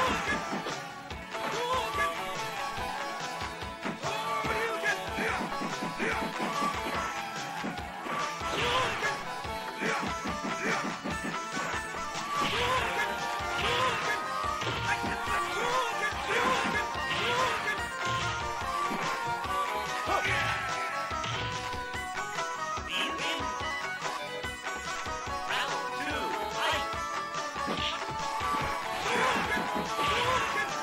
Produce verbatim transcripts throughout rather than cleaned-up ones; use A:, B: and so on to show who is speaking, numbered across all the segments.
A: Round two, fight!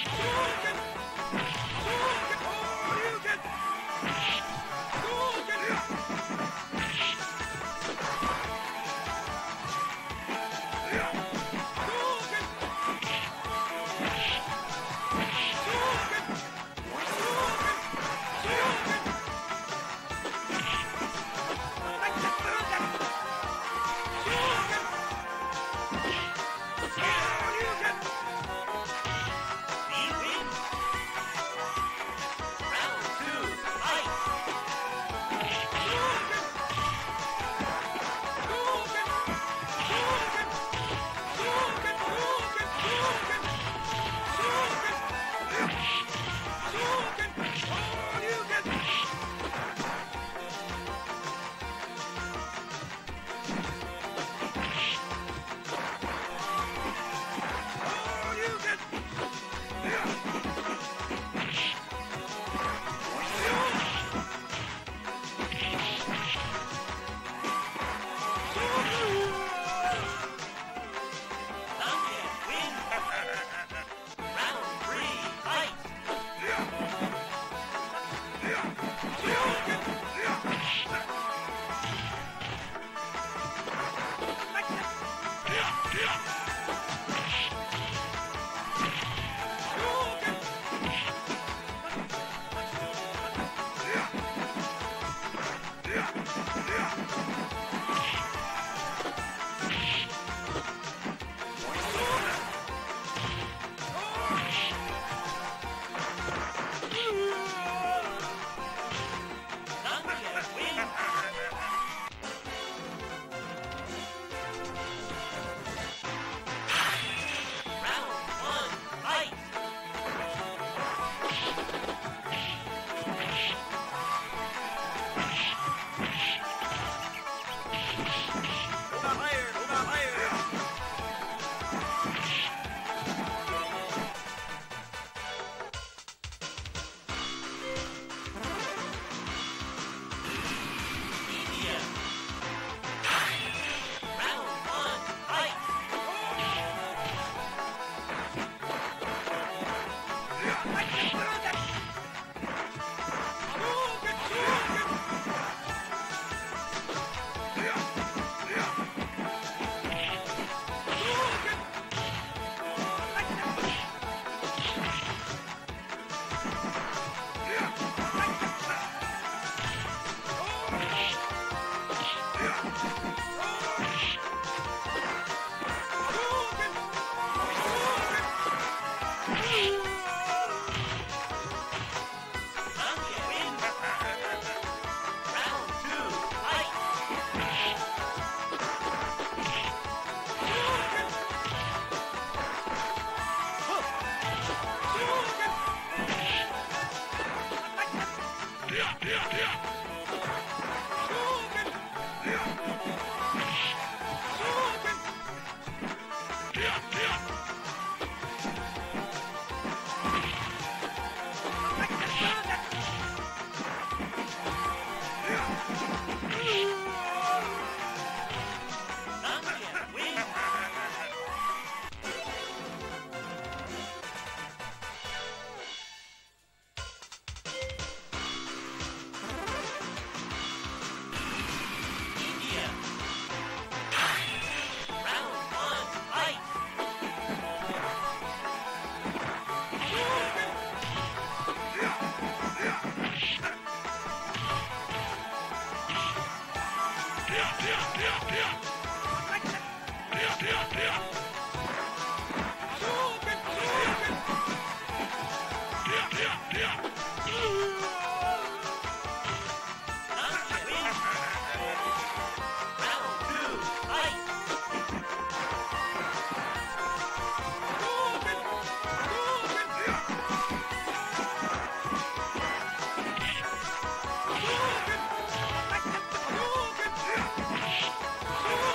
A: Oh!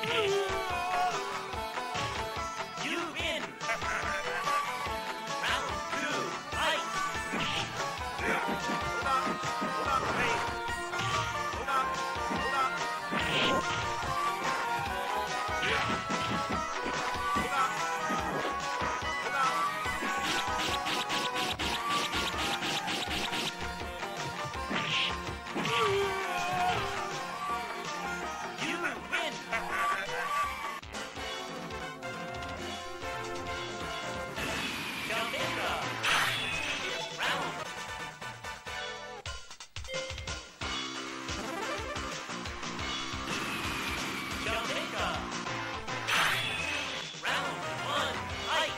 A: You win! Round two, fight!
B: Hold on. Hold on, wait. Hold on. Hold on. Hold on. Hold on.
A: You win! Jamaica! Round! Jamaica! Round one, fight!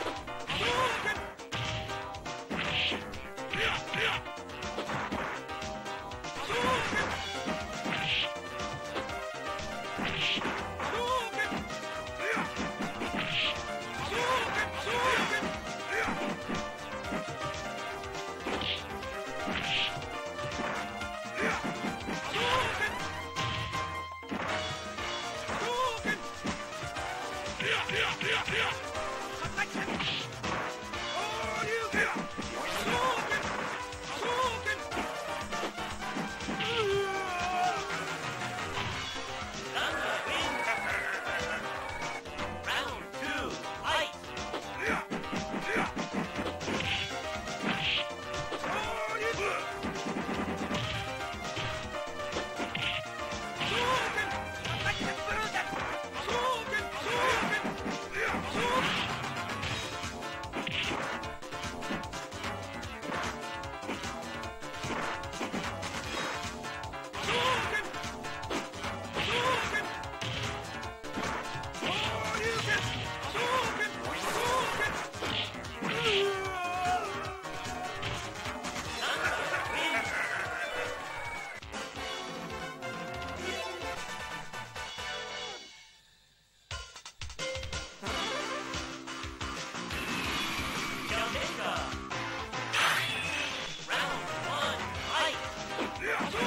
A: Tonga wins! Round two, fight! Tonga wins! Jamaica! Round one, fight!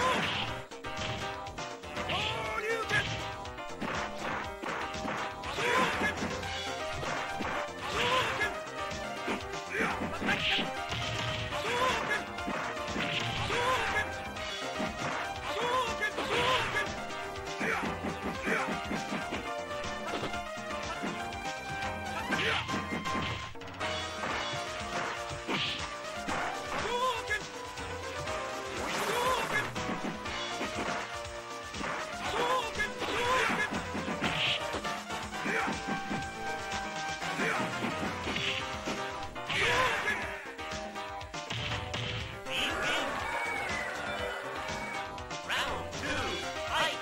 A: We win! Round two, fight!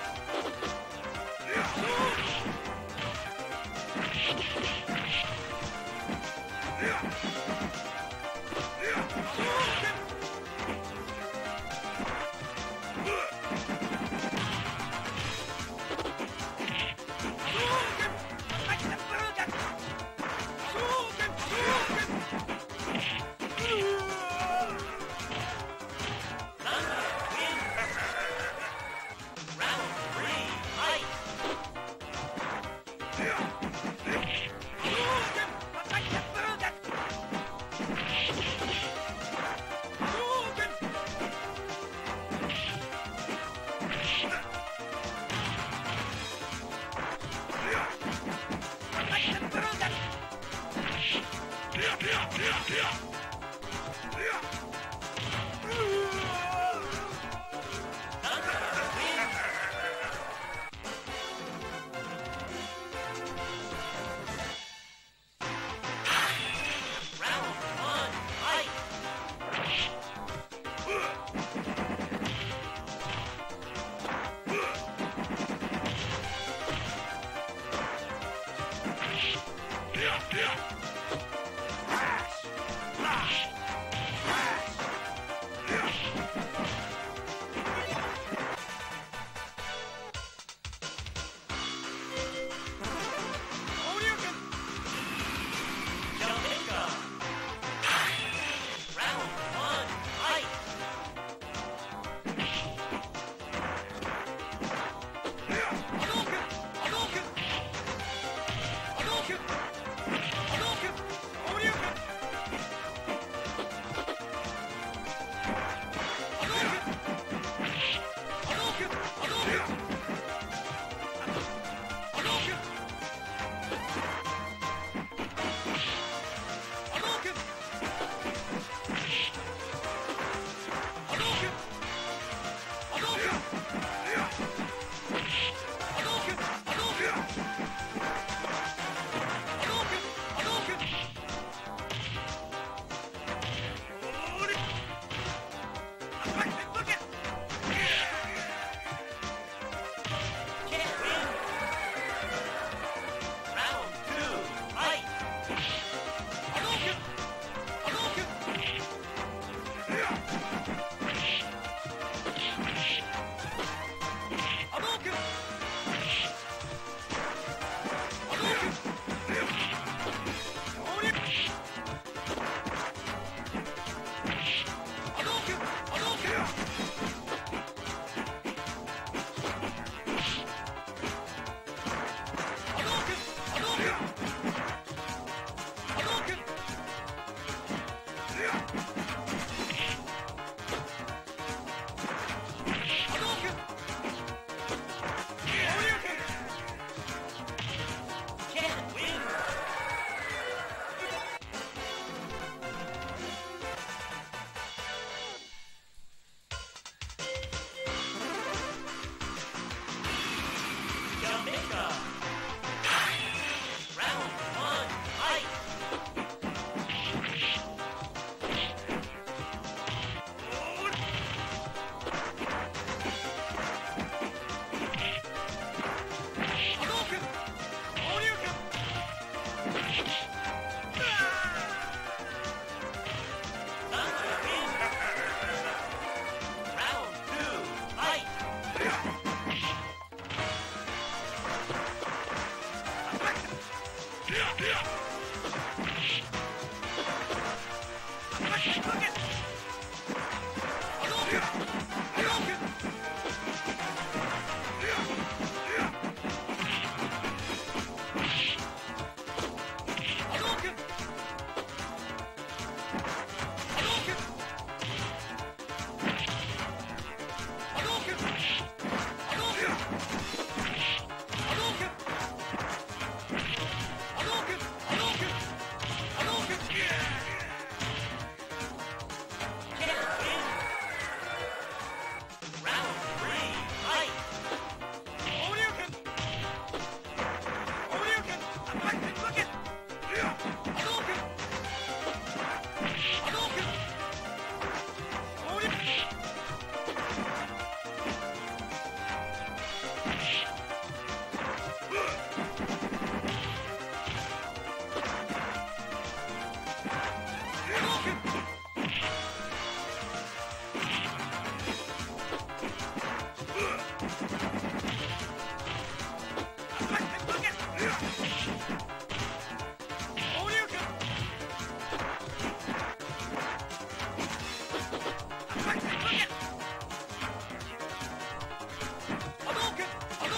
A: Tonga wins! Round three, fight!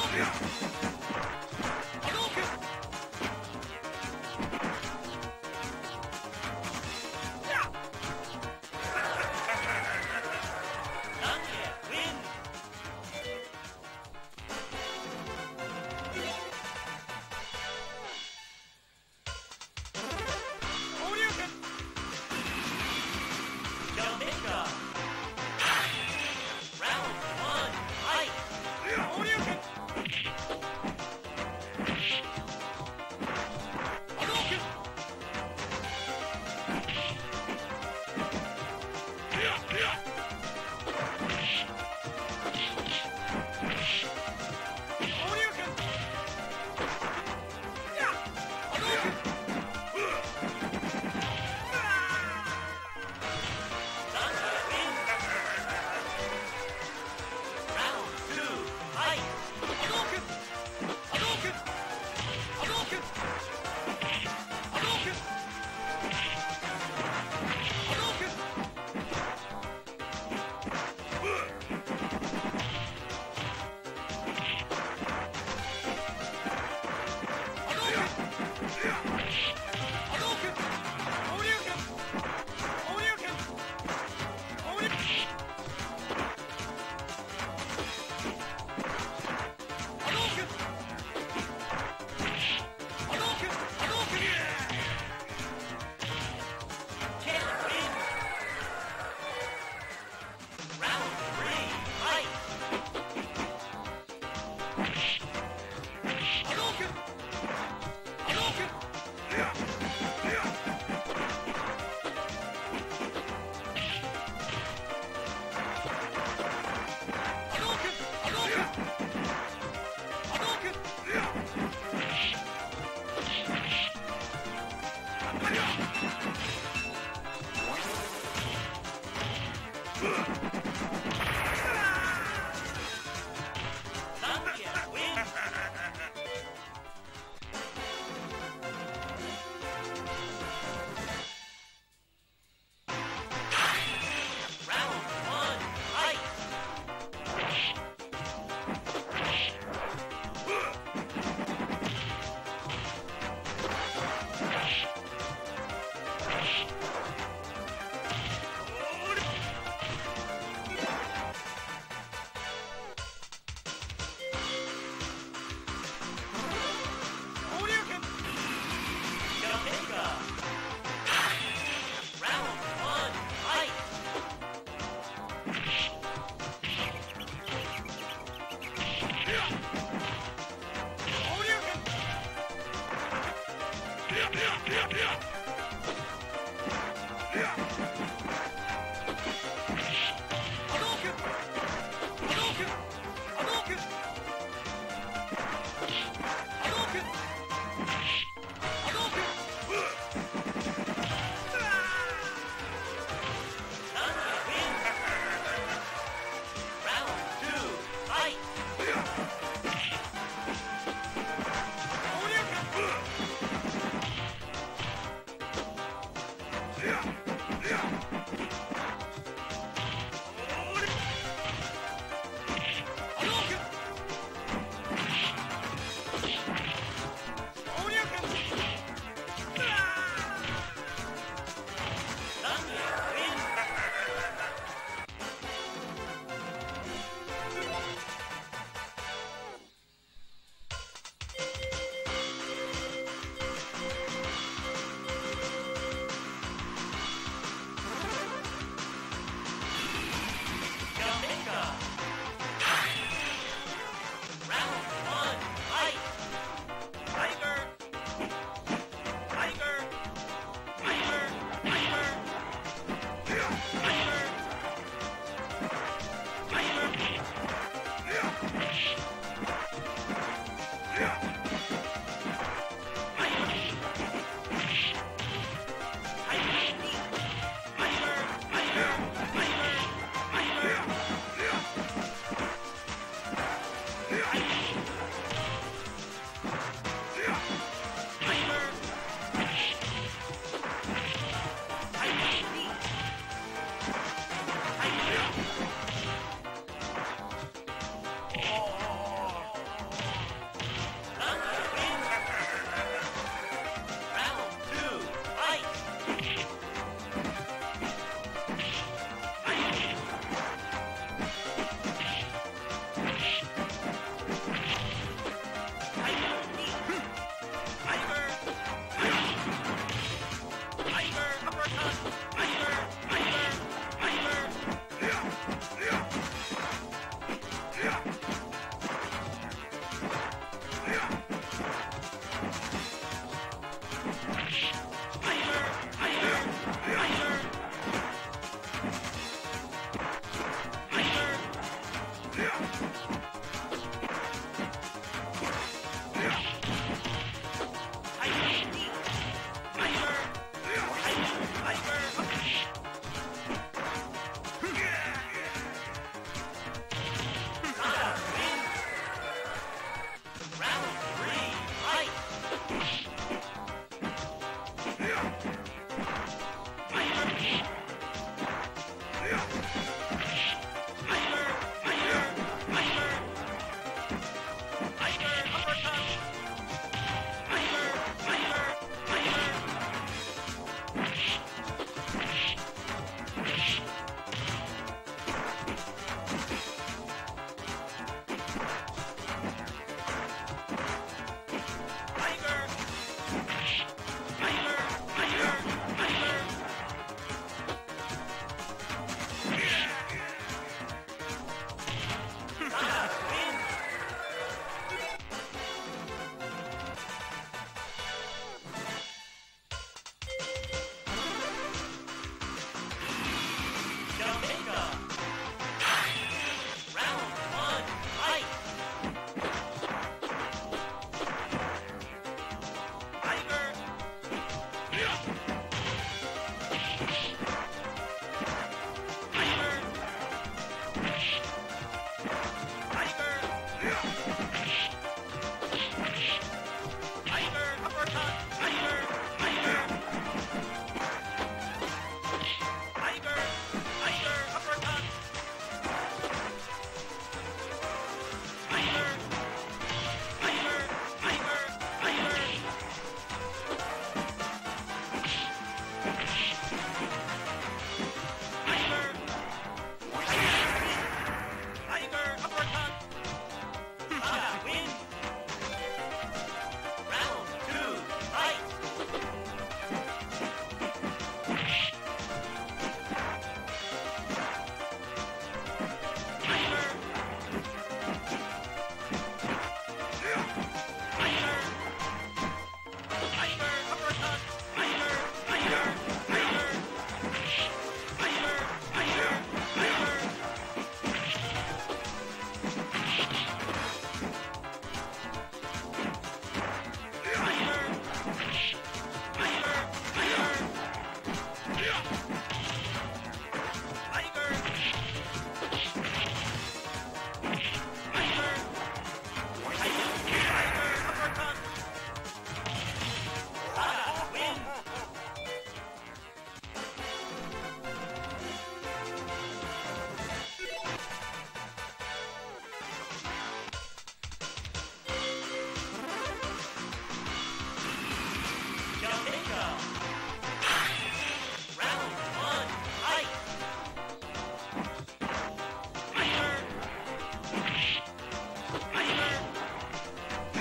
B: Hadouken!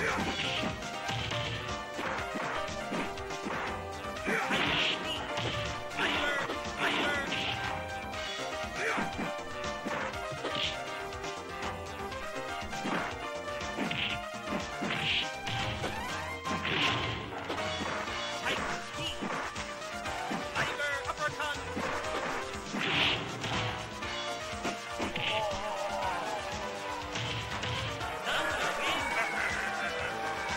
A: Thunder wins.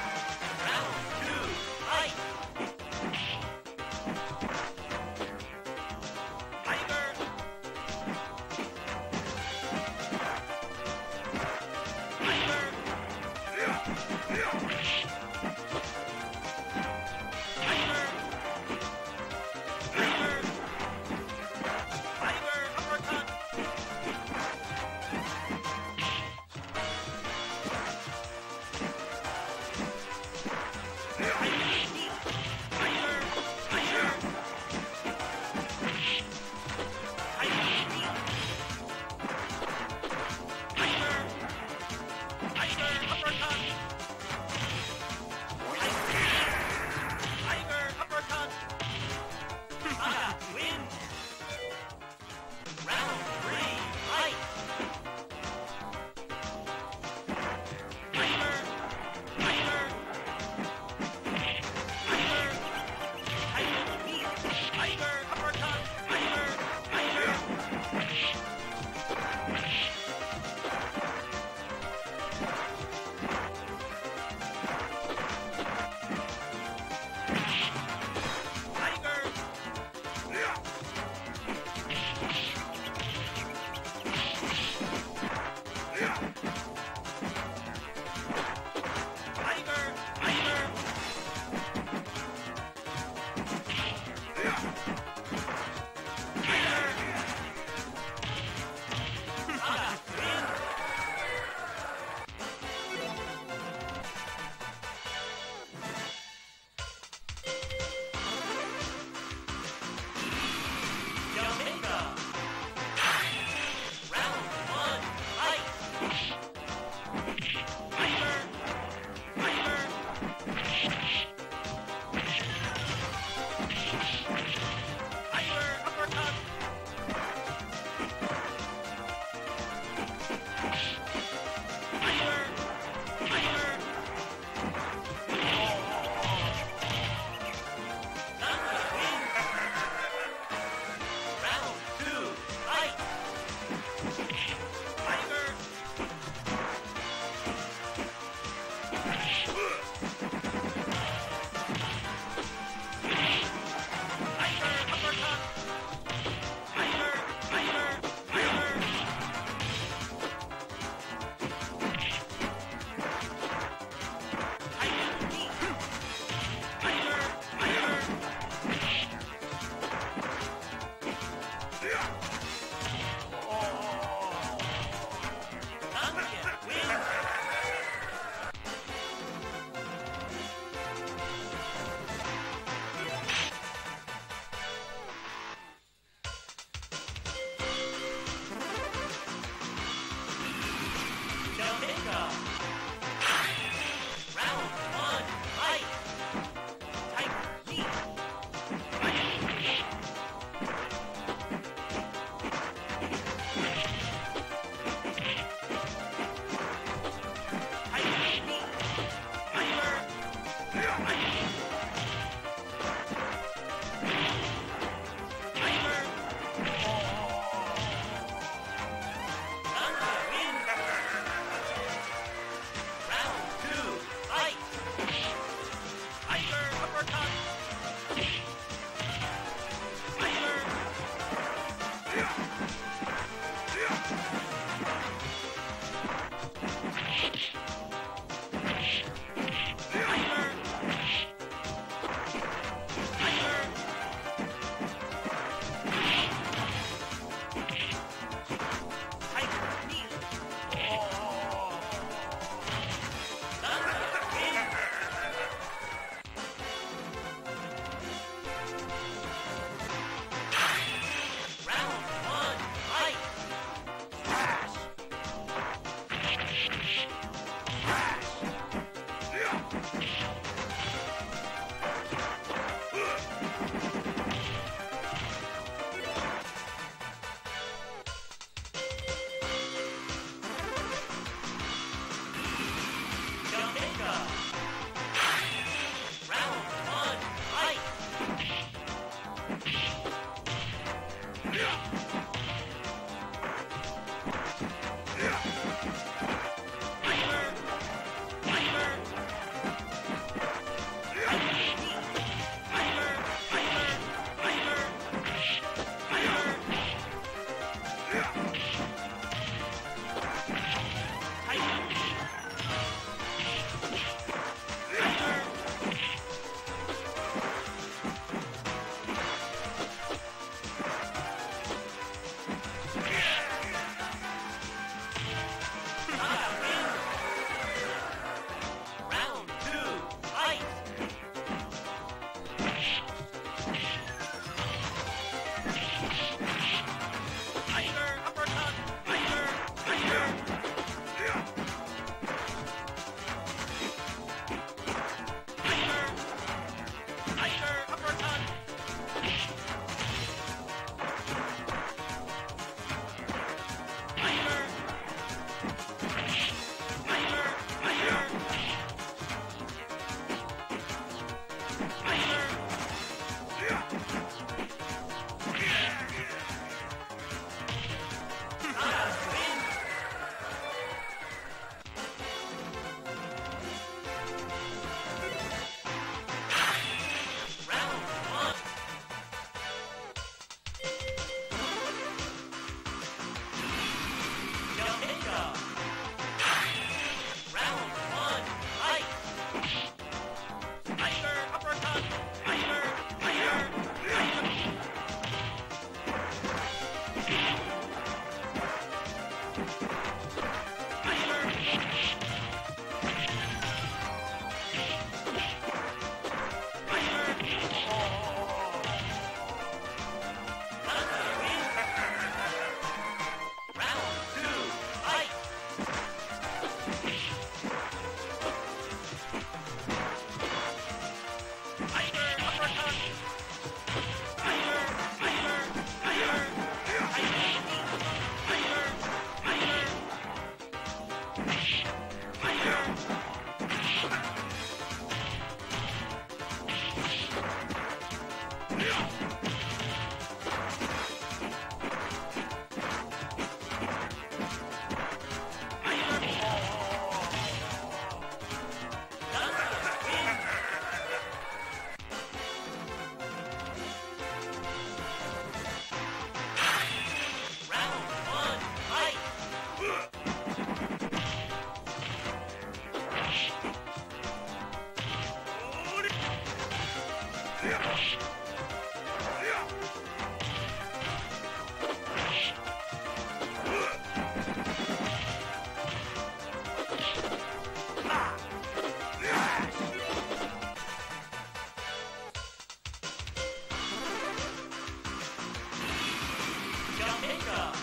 A: Jamaica.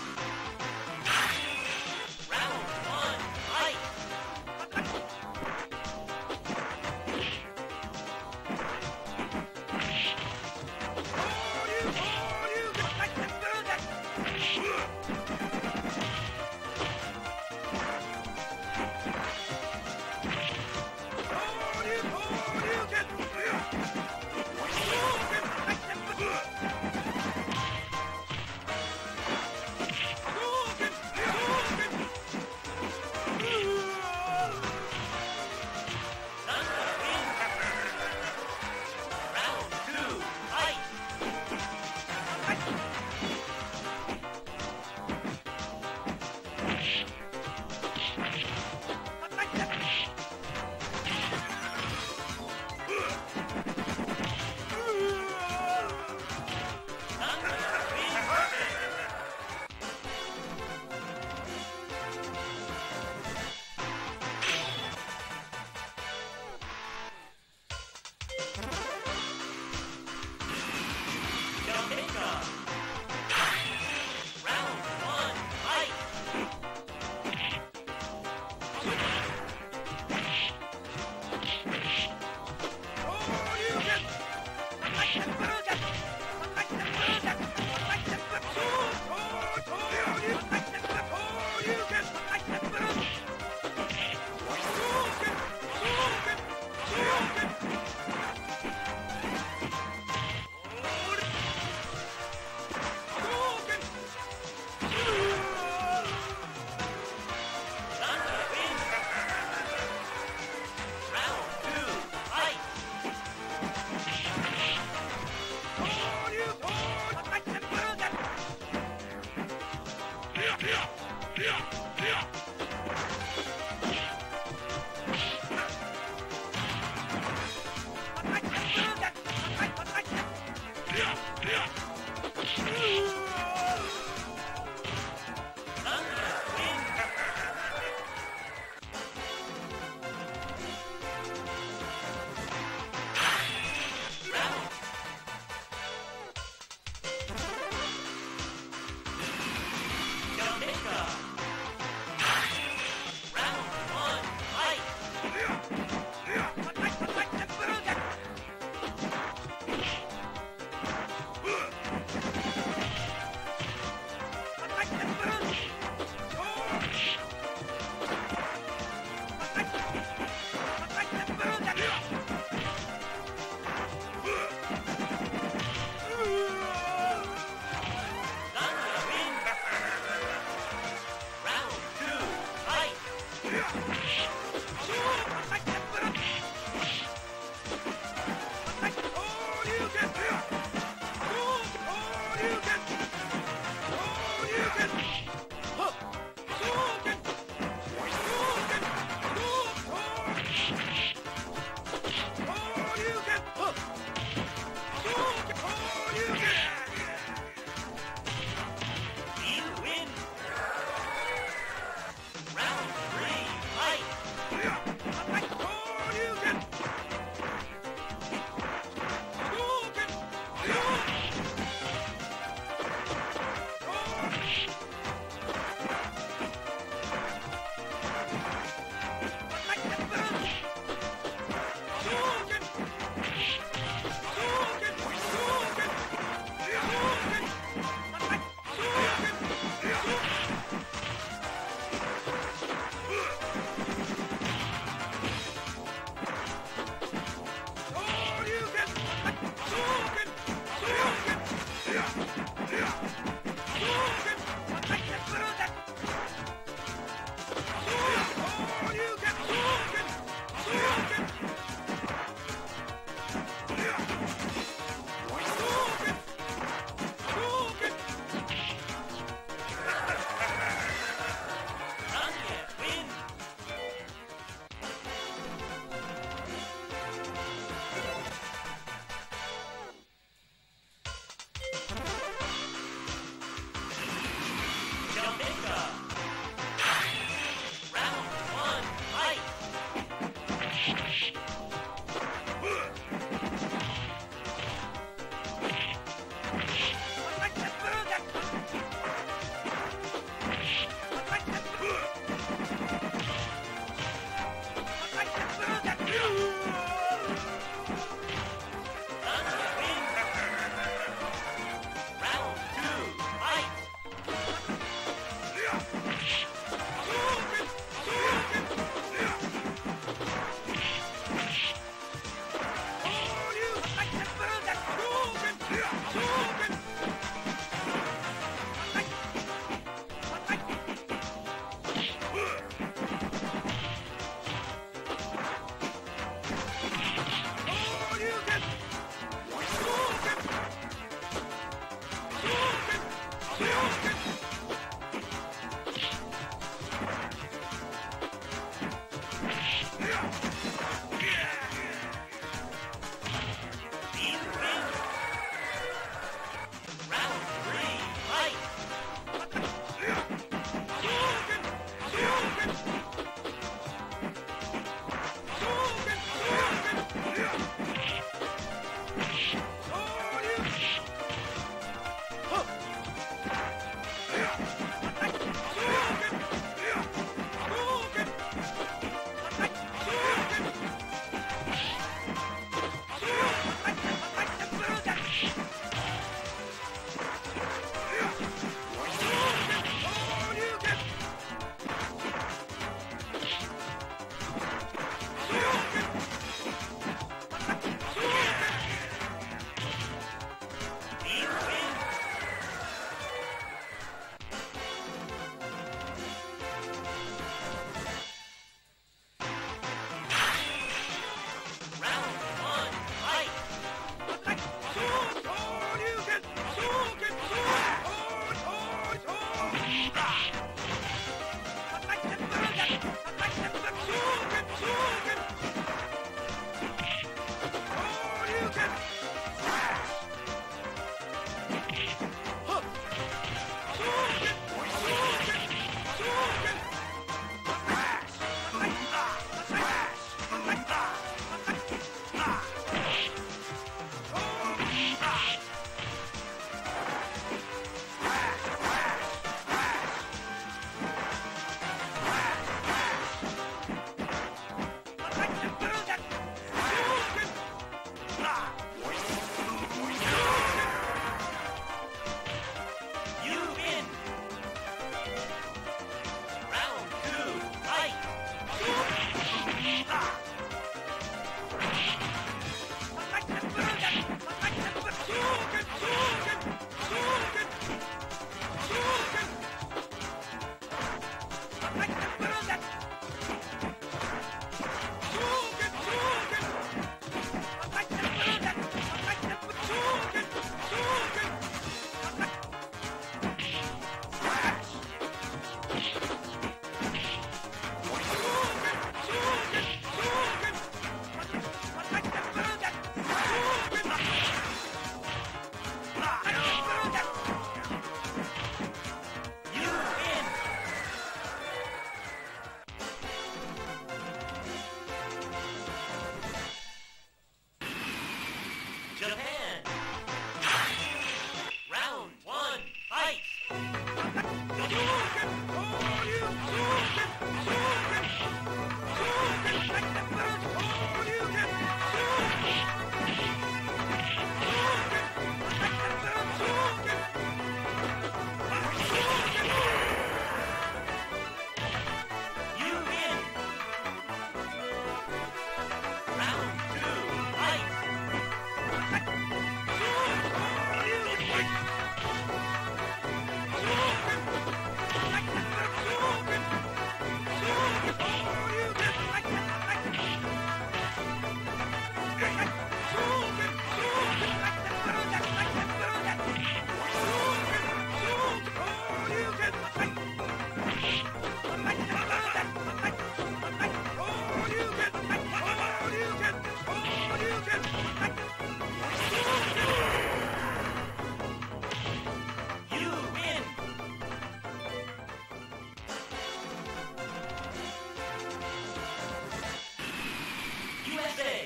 A: Round one, fight.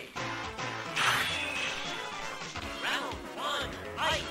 A: Round one, fight!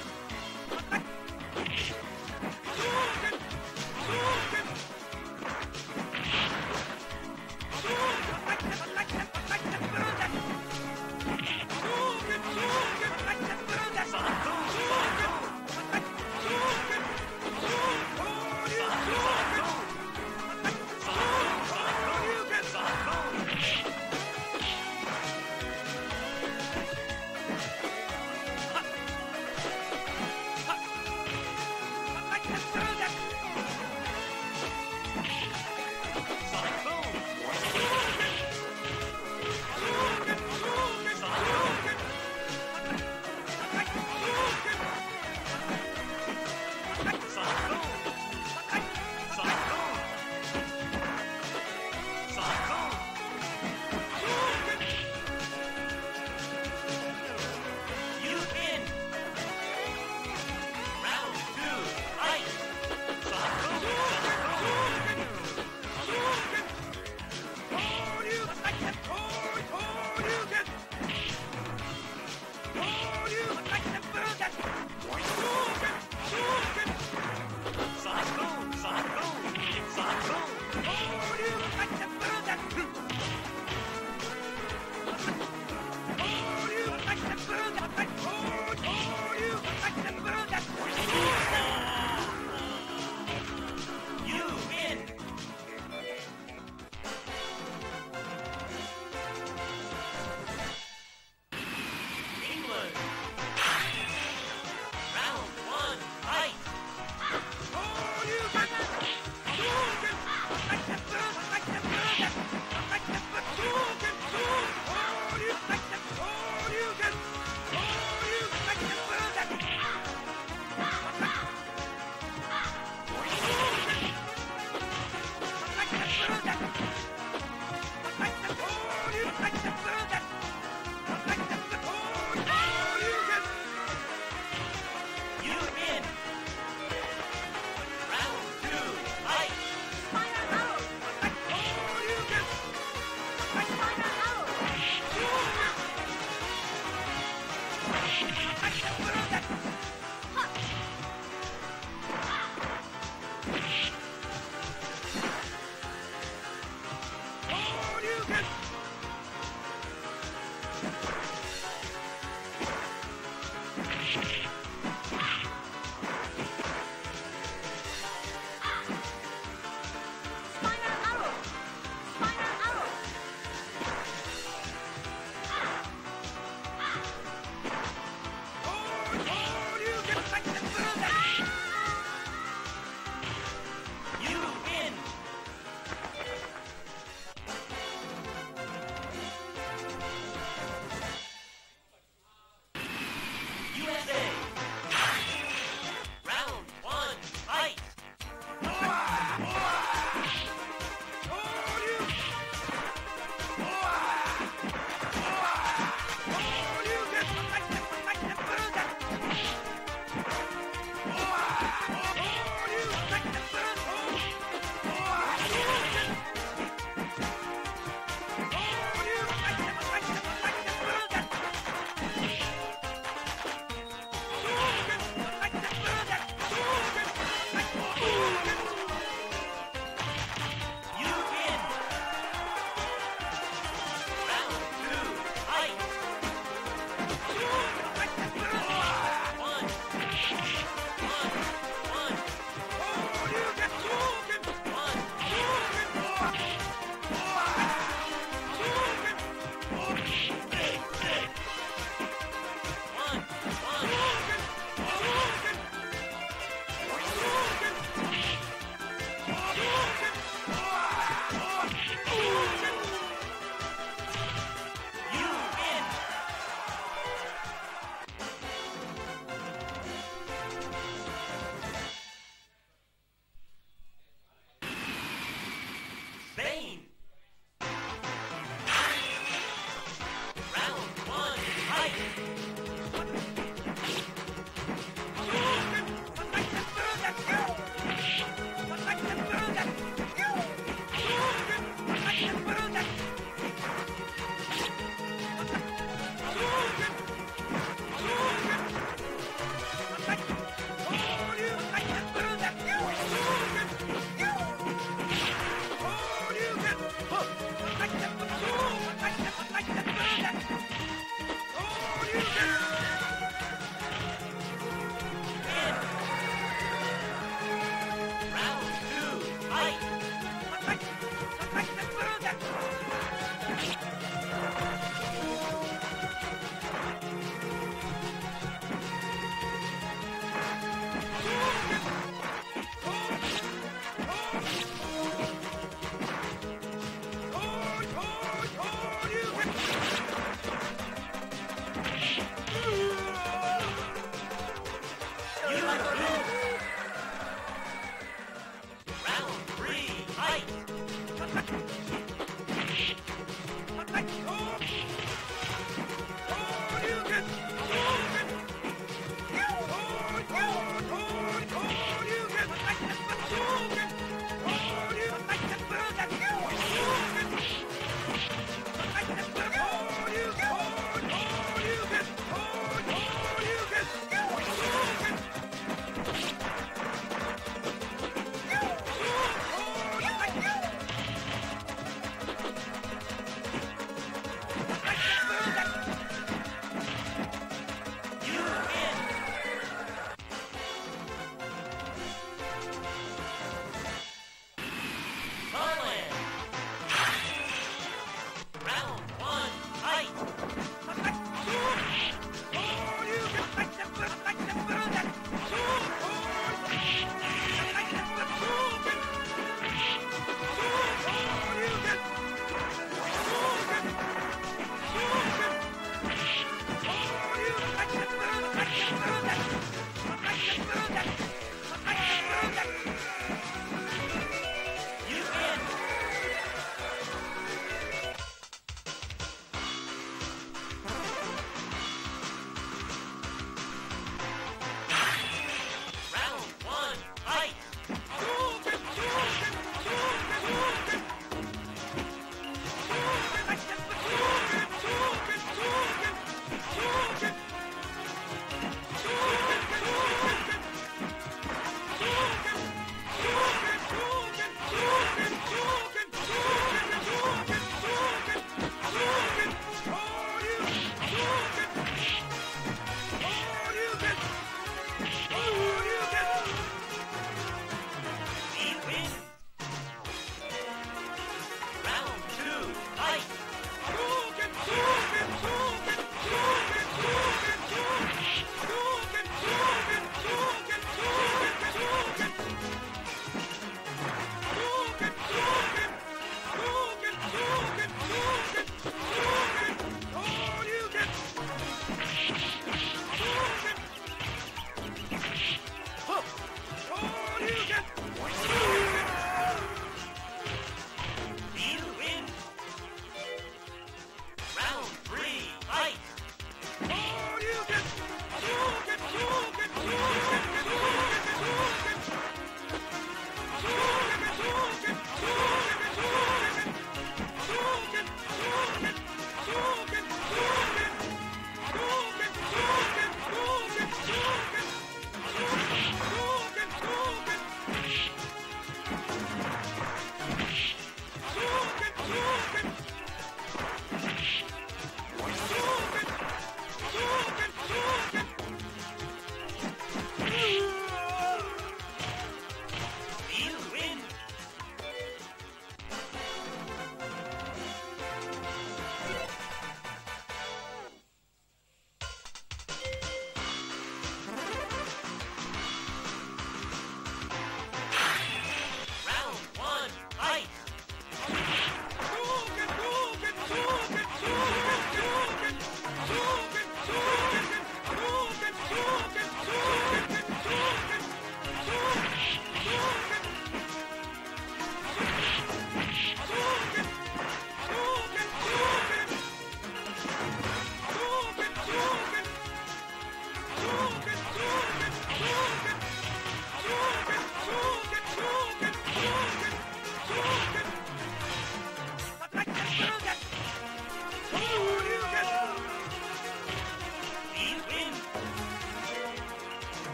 B: What the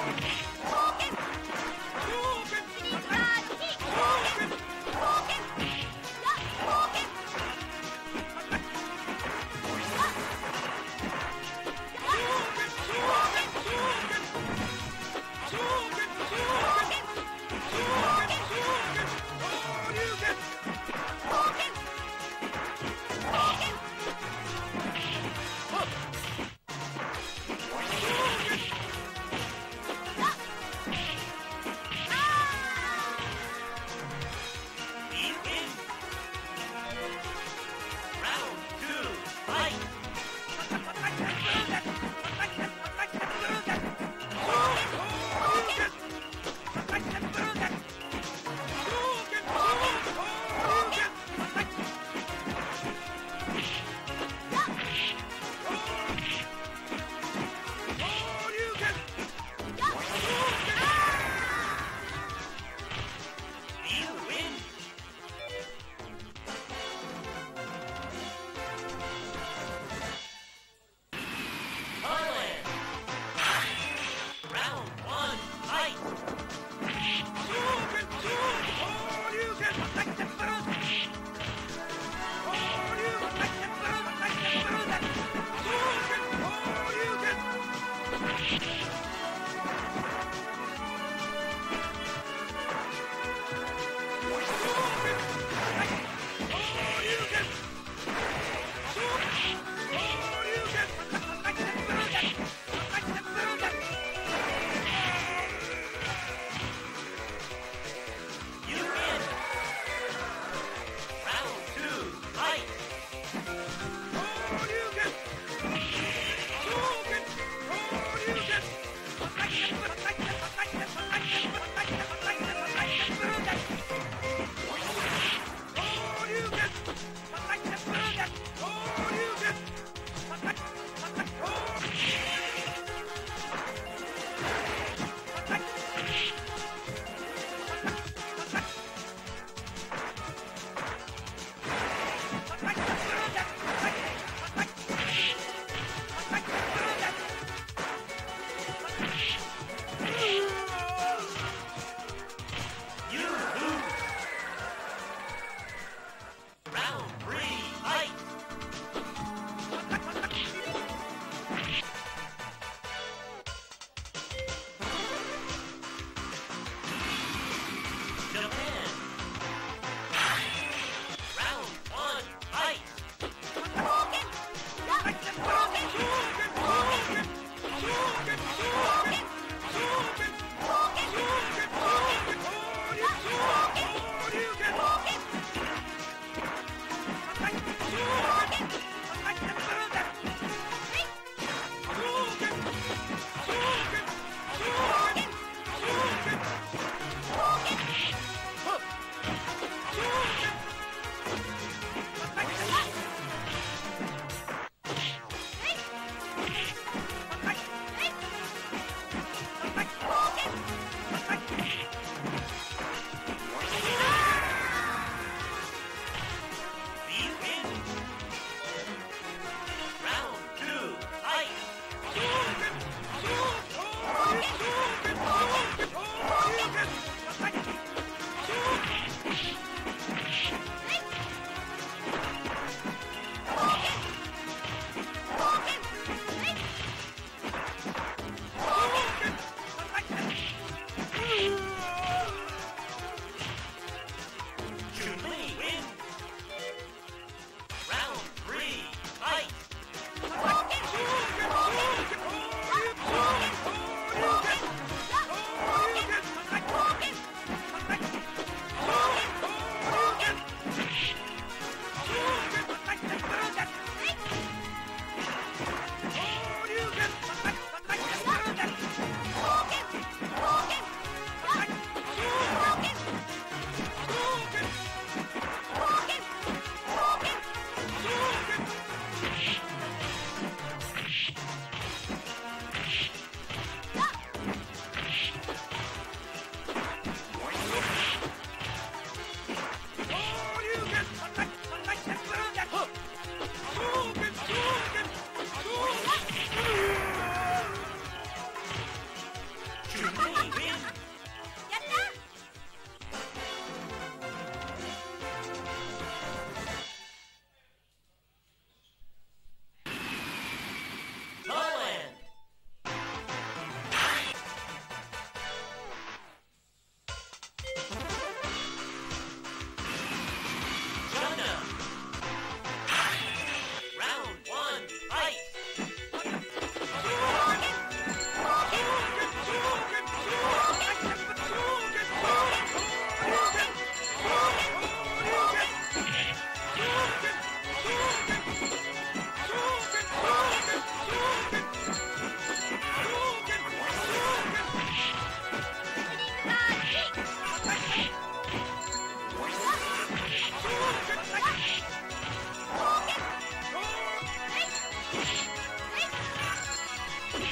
A: Round three, fight!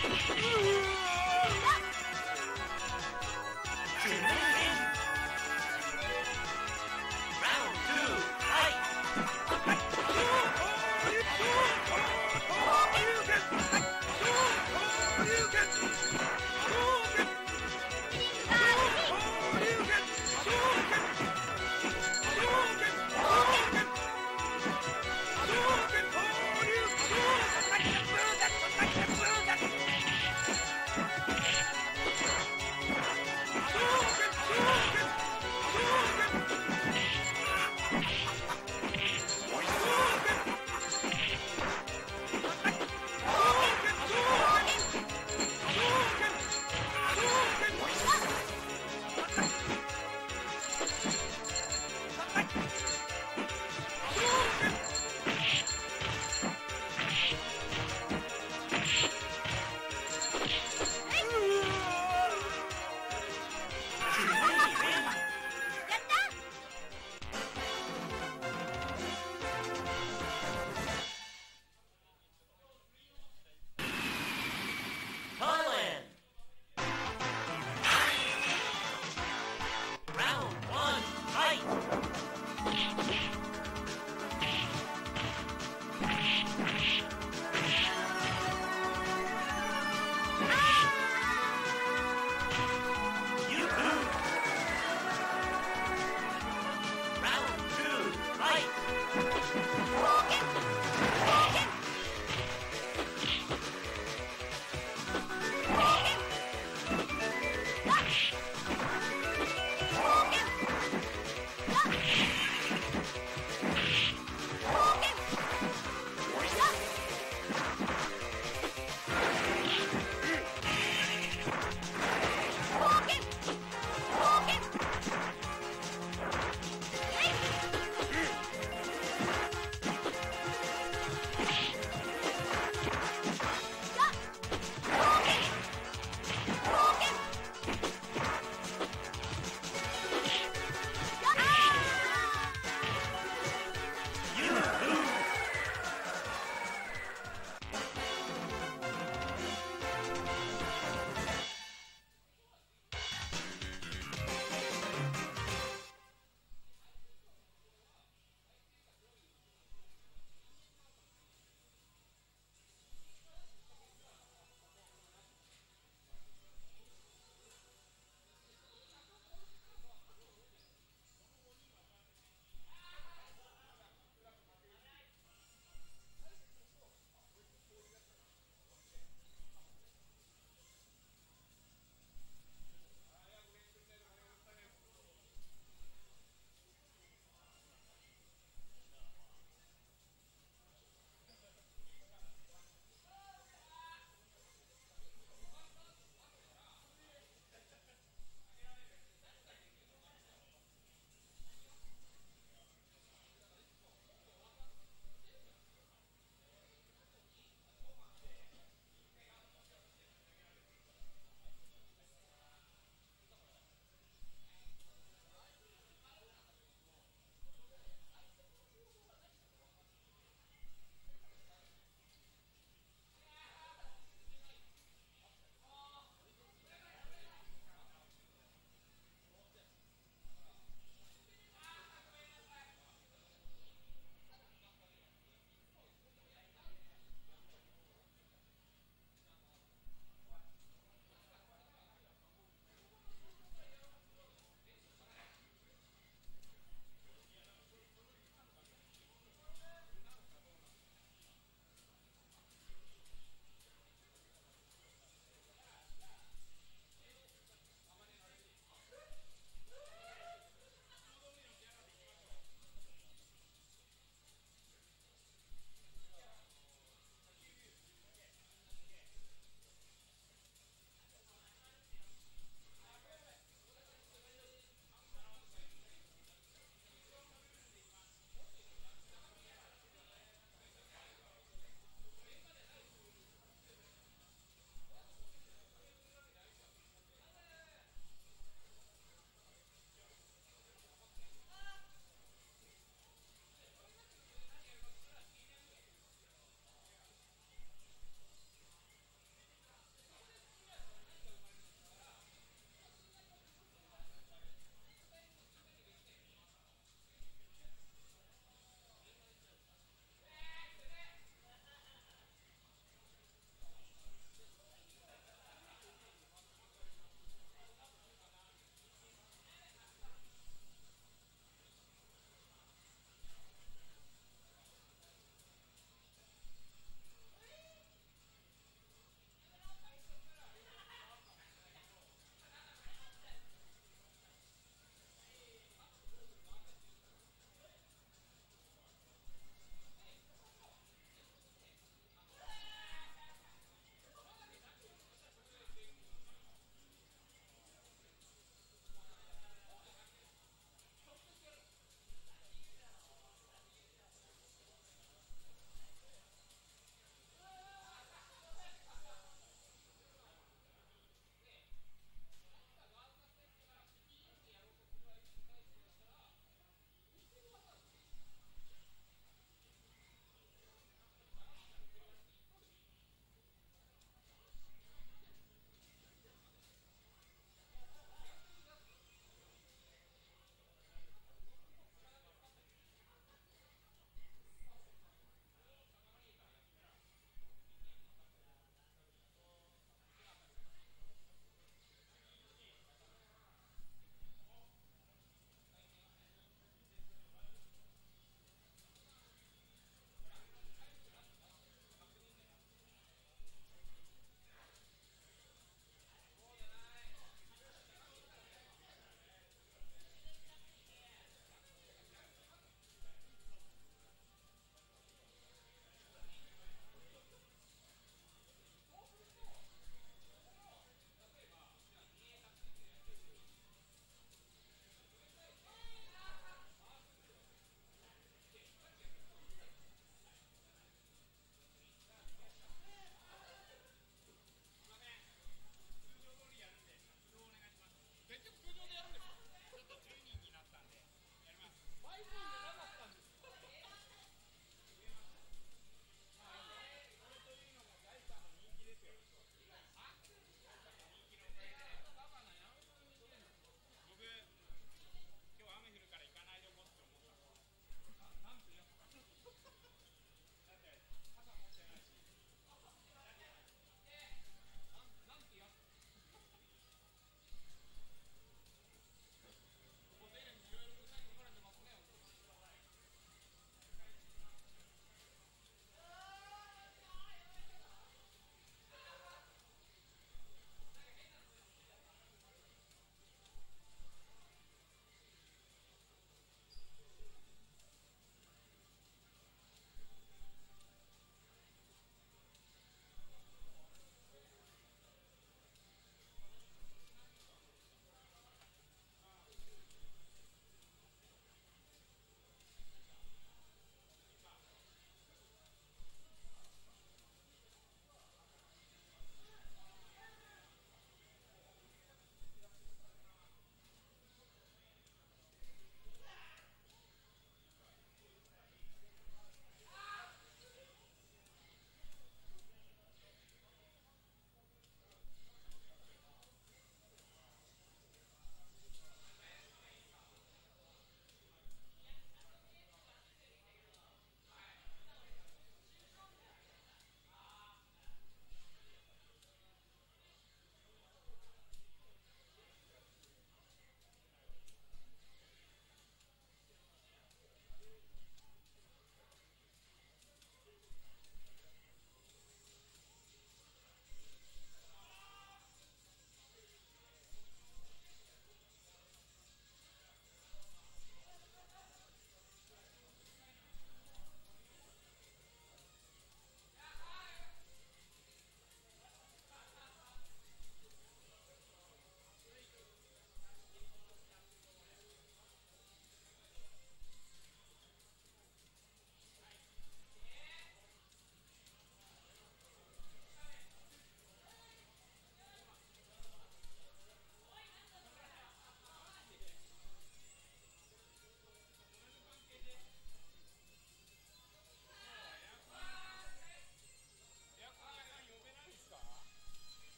A: Round two, fight!
B: Hadouken!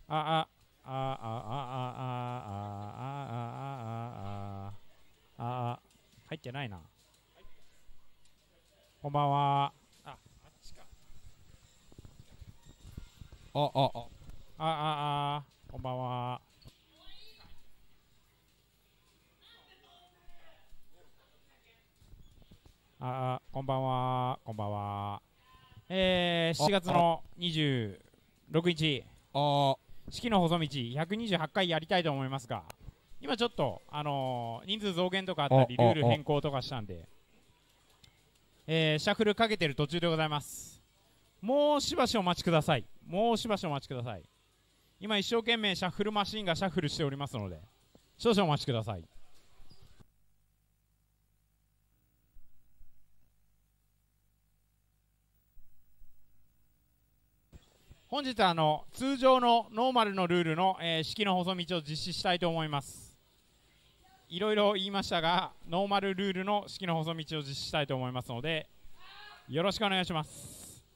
C: ああああああああああああ入ってないな。こんばんは。あ、あっちか。
D: あああ
C: あああこんばんは。ああこんばんはこんばんは。えー、しちがつのにじゅうろくにち、
D: あ
C: 四季の細道ひゃくにじゅうはちかいやりたいと思いますが、今ちょっと、あのー、人数増減とかあったりルール変更とかしたんで、えー、シャッフルかけてる途中でございます。もうしばしお待ちください。もうしばしお待ちください。今一生懸命シャッフルマシンがシャッフルしておりますので、少々お待ちください。本日はあの通常のノーマルのルールの、えー、式の細道を実施したいと思います。いろいろ言いましたが、ノーマルルールの式の細道を実施したいと思いますので、よろしくお願いします。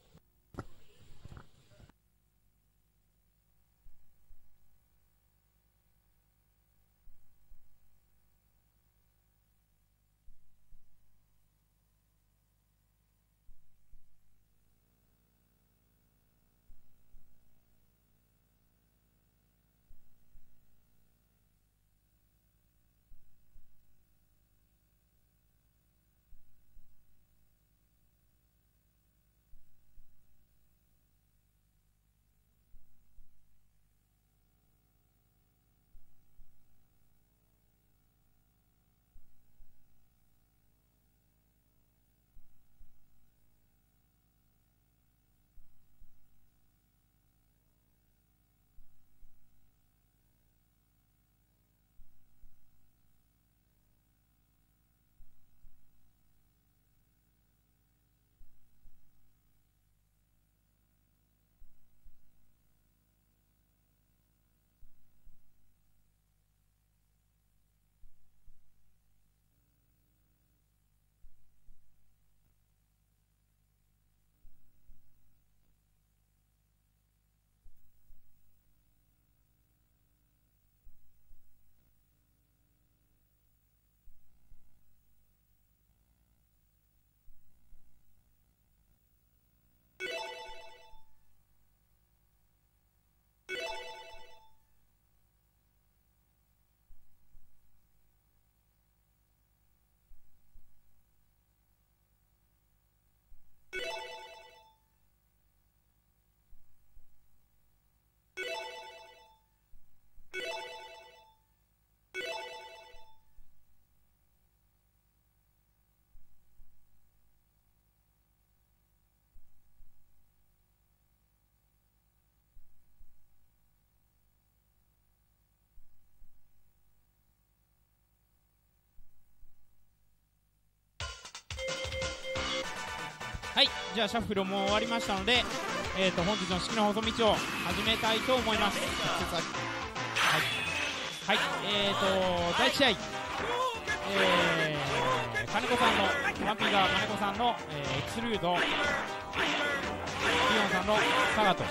C: はい、じゃあシャッフルも終わりましたので、えー、と本日の式の細道を始めたいと思います。はい、はい、えーとだいいち試合、えー、金子さんのワンピーガー金子さんの、えー、エクスルード、ピヨンさんのサガト。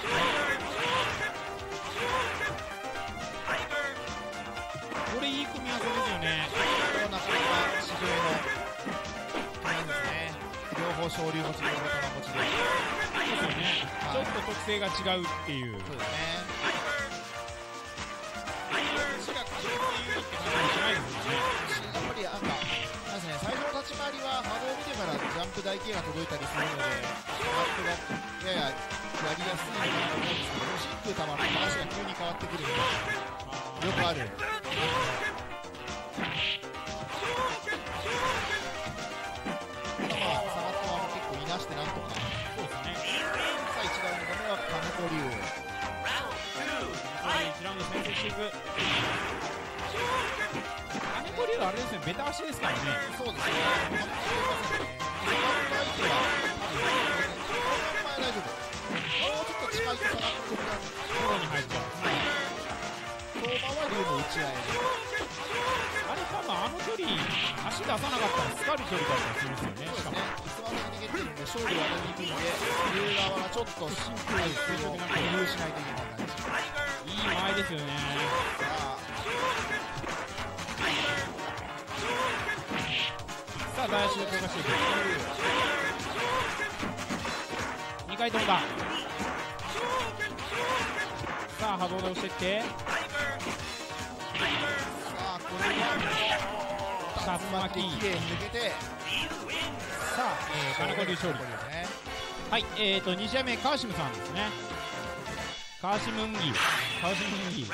C: これいい組み合わせですよね。
D: なかなか市場のなんですね。両方昇竜持ち両方玉持ちで。
C: そうですよね、はい、ちょっと特性が違うっていう。
D: そうですね。
C: 死が確実に有利って感じしないですよね。
D: やっぱりなんかなんですね、最初の立ち回りは波動を見てからジャンプ台形が届いたりするので、バックがやややりやすいのかなと思うんですけど、真空玉の話が急に変わってくるので、よくある。まあ、サガットは結構いなしてなんとか。
C: そうですね。
D: さあ、いちラウンド目は金子龍。
C: いちラウンド先制していく。金子龍はあれですね、ベタ足ですからね。
D: そうですね。あんまり出ませんね。サガット相手は、大丈夫。もうちょっと近いとサガットが
C: フォローに入っちゃう。
D: 相馬は龍の打ち合い。
C: あれ多分あの距離、足出さなかったらスカル距離だったりするんですよね。しかも。
D: つま先に逃げてるんで、勝利は当たりにくいんで、龍側がちょっとシンプルに工夫しないといけない感じ。
C: いいマ前ですよね。さあ大足で動かしていく。にかい飛んだ。さあ波動で押していって、
D: さあこれは
C: 竜巻
D: きれいに抜けて、
C: さあ、えー、金子流勝利。
D: ですね。
C: はい、えーとに試合目カーシムさんですね。カーシムンギーカーシムンギー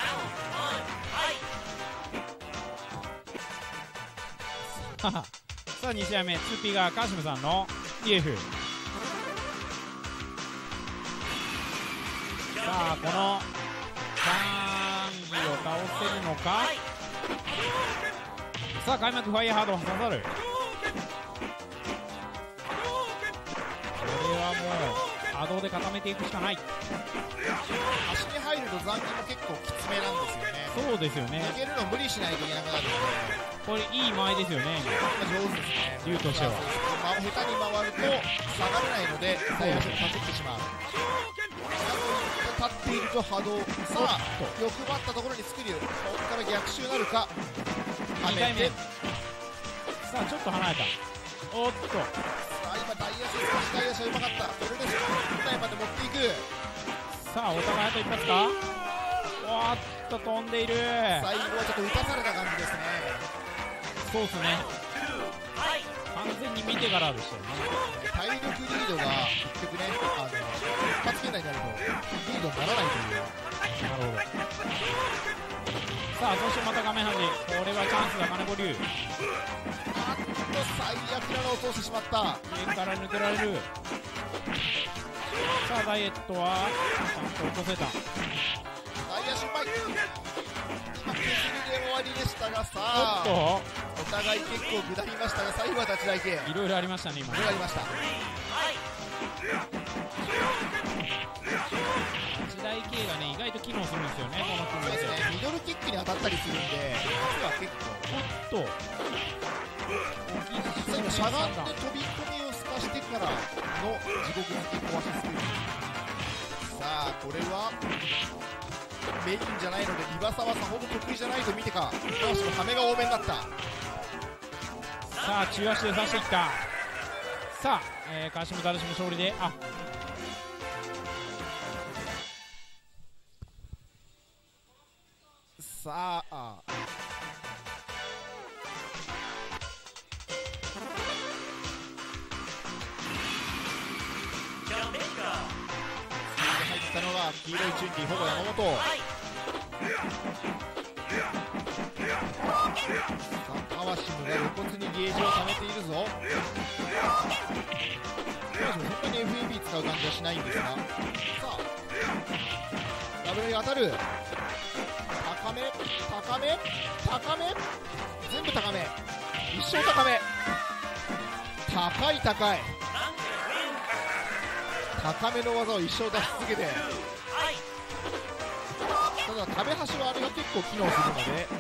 C: さあさあに試合目 ツーピー がカーシムさんの ティーエフ。 さあこのカーンギを倒せるのか。さあ開幕ファイヤーハードを刺さる。これはもう波動で固めていくしかない。
D: 足に入ると残機も結構きつめなんですよね。
C: そうですよね。
D: 抜けるの無理しないといけなくなるので、
C: これいい前ですよね。
D: まあ上手ですね。
C: 竜としては
D: まあ下手に回ると下がれないので大足をかけてしまう。立っていると波動。さあ欲張ったところにスクリュー、ここから逆襲なるか。
C: にかいめ。さあちょっと離れた。おっと
D: さあ今大足少し大足はうまかった。これで本体まで持っていく。
C: さあお互いあと一発か。おっと飛んでいる。
D: 最後はちょっと打たされた感じですね。
C: そうですね。完全に見てからでしたよね。
D: 体力リードが結局ね、あの一発圏内になるとリードにならないという。
C: なるほど。さあそしてまた画面端。これはチャンスだ金子龍。
D: あっと最悪なのを通してしまった。
C: 上から抜けられる。さあダイエットはちゃんと落とせた。
D: 大足うまい。今削りで終わりでしたが、さあ
C: おっ
D: お互い結構下りましたが最後は立ち台系。
C: といろいろありましたね今ね。
D: いろいろありました。
C: 時代系がね意外と機能するんですよねこの組み合わせ。
D: そうですね、ミドルキックに当たったりするんで、実は結構
C: おっと
D: 実は今しゃがんで飛び込みを透かしてからの地獄突き壊しスクリュー。さあこれはメインじゃないのでリバサはさほど得意じゃないと見てか、高橋のためが多めになった。
C: さあ中足で刺していった。さあ、えー、川島ダルシム勝利で、あ
D: さあ入ったのは黄色いチュンリー、ほぼ山本。さあ川島が露骨にゲージを貯めているぞ。川島本当に エフエービー 使う感じはしないんですが、さあダブルに当たる。高め高め高め全部高め、一生高め、高い高い高めの技を一生出し続けて、ただ食べ端はあれが結構機能するので、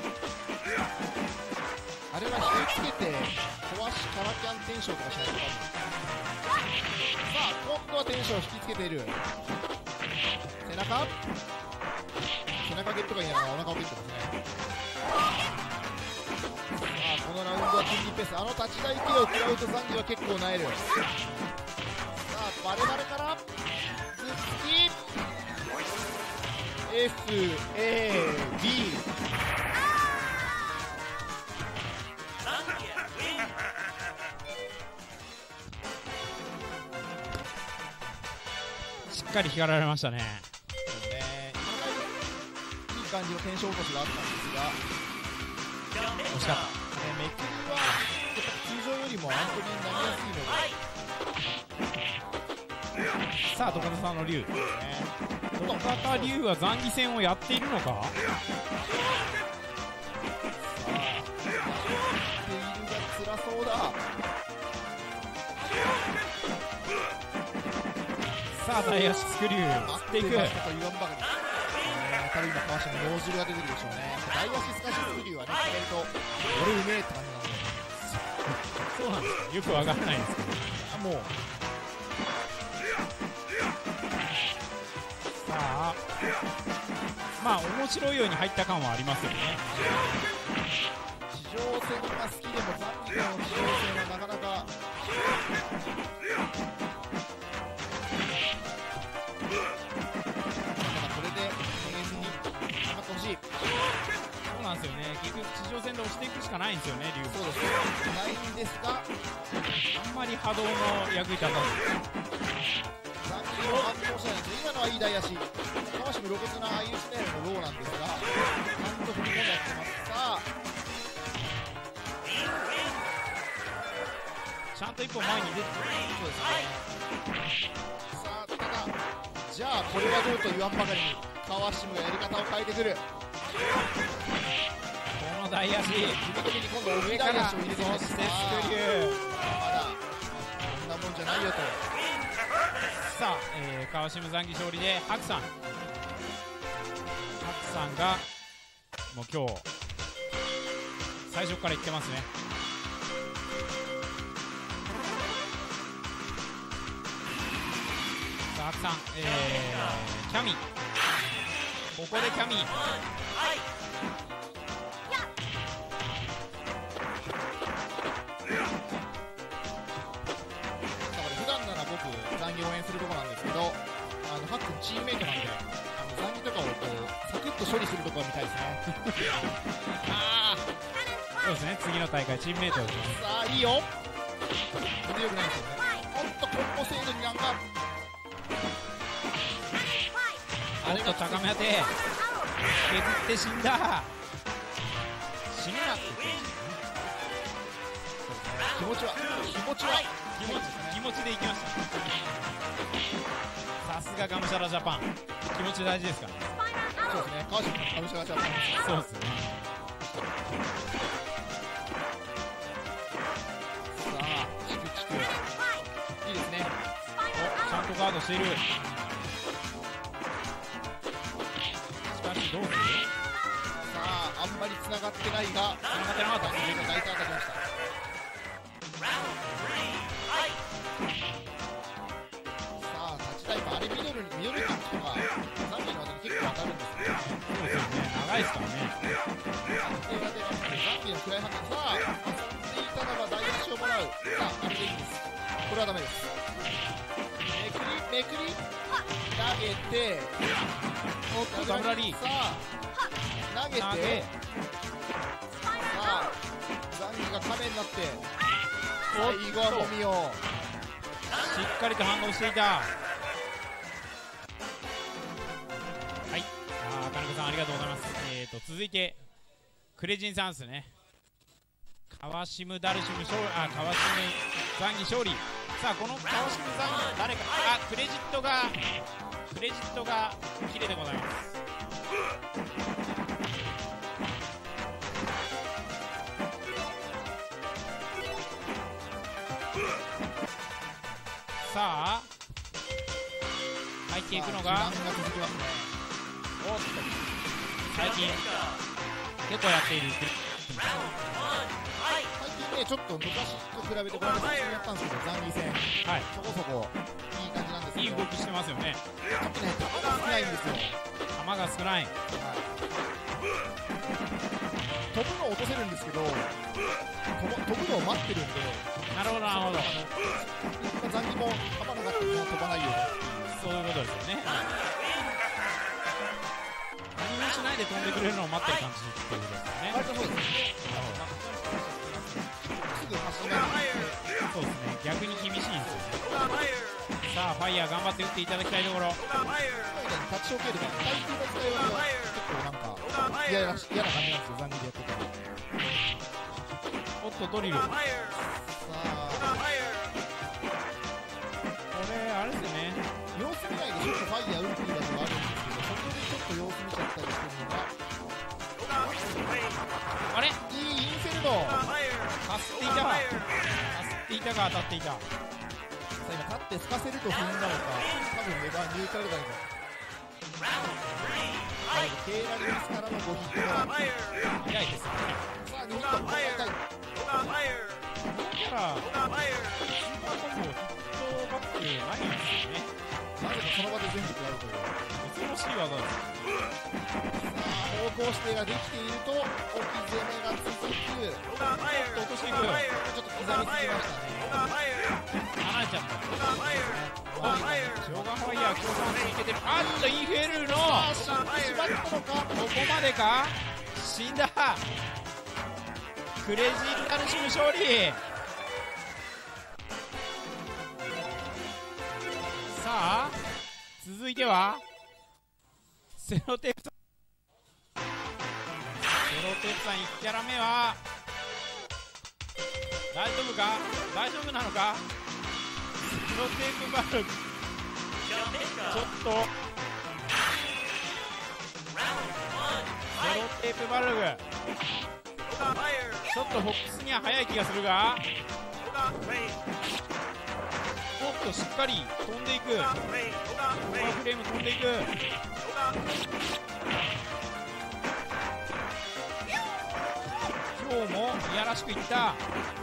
D: あれは引きつけて壊しカラキャンテンションとかしないとか。さあ今度はテンションを引きつけている。背中背中ゲットがいいながらお腹を蹴ってますね。さあこのラウンドは金銀ペース、あの立ち台系を食らうと残機は結構なえる。さあバレバレからズッキ エフエービー。
C: しっかり光られましたね。
D: いい感じのテンション落としがあったんですが、
C: 惜しかった、
D: ね、めくりはやっぱ通常よりもアントリーになりやすいので、
C: さあ、土方さんの竜、
D: ね、
C: 土方竜は残機戦をやっているのか。
D: さあ、やっているが辛そうだ。
C: さあ、大足スクリュー
D: 待
C: 釣っていく。
D: ましたと言わんばかり。えー、多分今、川島の脳汁が出てくるでしょうね。大足スカシスクリューはね、決めると、俺うめえって感じなんで、
C: そうなんですよ、よくわかんないんですけど。
D: あもう、
C: さあ、ままあ面白いように入った感はありますよね。
D: 地上戦が好きでもザンギとの地上戦はなかなかただこれでディフェンスに頑張ってほしい。
C: そうなんですよね、結局地上戦で押していくしかないんですよね、竜。
D: そうですないんですが、
C: あんまり波動の役に立たず。
D: ザンギの反応したんです。今のはいい台足、川島露骨なアイエスネルのローなんですが、ちゃんと踏み込んでやってます。さあ
C: ちゃんと一歩前に出て
D: そうですね。さあただじゃあこれはどうと言わんばかりに川島がやり方を変えてくる。
C: この大足、
D: 踏み込みに今度は
C: 上から
D: 大足を入れてきます。
C: そしてスクリュー。
D: まだこんなもんじゃないよと。
C: さあ、えー、川島残機勝利でハクさん。ハクさんがもう今日最初から言ってますね。さあハクさん、えー、キャミ、ここでキャミ、
D: 普段なら僕ザンギ応援するとこなんですけど、あのハックンチームメイトなんで、あのザンギとかをこうサクッと処理するところみたいですね。あ
C: そうですね、次の大会チームメイトですね。
D: ーさあいいよ。全然良くないですよね。おっとコンボ精度になんか
C: おっと高め当て、削って死んだ。死ぬなって言って
D: 気持ちは気持ちは
C: 気持ち気持ちでいきました。さすががむしゃらジャパン、気持ち大事ですからね。
D: そうですね。川島がむしゃらジャパンです。
C: そうですね。
D: さあチクチクいいですね。
C: お、ちゃんとガードしている。しかしどうする。
D: さああんまり繋がってないが
C: 繋がってなかった。
D: 大体当たりました。さあ立ちタイプ、あれミドルにミドルキックとかザンギの技に結構当たるんですよね。
C: そうですよね、長いですからね。
D: 安定が出ますね。ザンギのフライハンド、さあ遊んでいたなら大足をもらう。さああれでいいんです。これはダメです。めくりめくり投げて、
C: おっとダブラリー。
D: さあ投げ
C: 投げ
D: て、さあザンギが亀になって最後はもみを
C: しっかりと反応していた。はい、あー金子さんありがとうございます。えーと続いてクレジンさんですね。川島ダルシム勝利、あ川島残機勝利。さあこの川島残機誰か、あクレジットがクレジットが綺麗でございます。さあ入っていくのが、
D: 時間が続きますね。
C: おっと最近結構やっている。
D: 最近ねちょっと昔と比べてこれでやったんですけど、ザンギ戦
C: はい、
D: そこそこいい感じなんですけど、
C: いい動きしてますよね。
D: ちょっとね球が少ないんですよ。
C: 球が少ない。
D: 飛ぶのを落とせるんですけど、飛ぶ飛ぶのを待ってるんで、
C: なるほどなるほど、
D: ザンギも球の中で飛ばないよう
C: そういうことですよね。何もしないで飛んでくれるのを待ってる感じっていうことですよね。
D: 割とそうですね。すぐ走りないんで、
C: そうですね、逆に厳しいんですよね。さあファイヤー頑張って打っていただきたいところ。
D: タッチオーケーとか対空の使い分けは結構なんか嫌な嫌な感じなんですよ、ザンギでやってたら。
C: おっとドリル、こ
D: さあ
C: れあれですよね、
D: 様子見ないでちょっとファイヤー打っていいだとかあるんですけど、そこでちょっと様子見ちゃったりしてるのが、
C: あれ
D: いいインフェルノ。
C: かすっていたか、かすっていたか当たっていた。
D: さあ今立ってすかせると踏んだのか、多分レバーニュートラルだけど、ケーラリスからのごヒットが
C: 早いですよね。
D: さあにヒットもらいたい。
C: だからスーパーコンボヒットバックないんですよね。
D: なぜかその場で全部食らうという
C: 恐ろしい技です。
D: 方向指定ができていると置き攻めが続く。
B: Hold on, fire.
C: 落としていく。
B: Hold on, fire.
D: ちょっと刻みすぎましたね。
B: Hold on, fire.
C: 離れちゃった。
B: Hold on, fire. Hold on, fire.
C: ショーガンファイヤー強さ続けてる。あっとインフェルノ
D: あー、死んでしまったのか。
C: ここまでか。死んだ。クレイジーダルシム勝利。さあ続いてはセロテープさん。セロテープさんいちキャラ目は大丈夫か。大丈夫なのか。セロテープバルグちょっとセロテープバルグ
B: Hold on, fire.
C: ちょっとフォックスには速い気がするが、
B: Hold on, wait.
C: おっとしっかり飛んでいく。
B: Hold on, wait. Hold on,
C: オーバ
B: wait.
C: ーフレーム飛んでいく。
B: Hold on.
C: 今日もいやらしくいった。
B: Hold on, wait.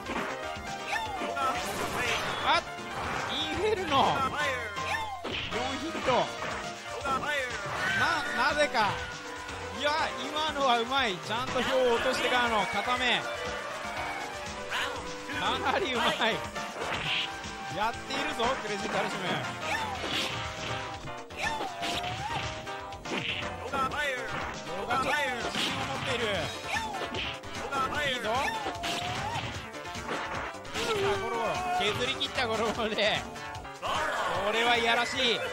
C: あっインフェルノ
B: Hold on, fire.
C: よんヒット。
B: Hold on, fire.
C: ななぜか。いや今のはうまい。ちゃんと票を落としてからの固めかなりうまい。やっているぞクレイジーダルシム。
B: Hold on, fire.
C: ヨガちょっと自信を持っている。
B: Hold on,
C: いい
B: fire.
C: ぞ。さあゴロゴロ削り切ったゴロゴロでこれはいやらしい。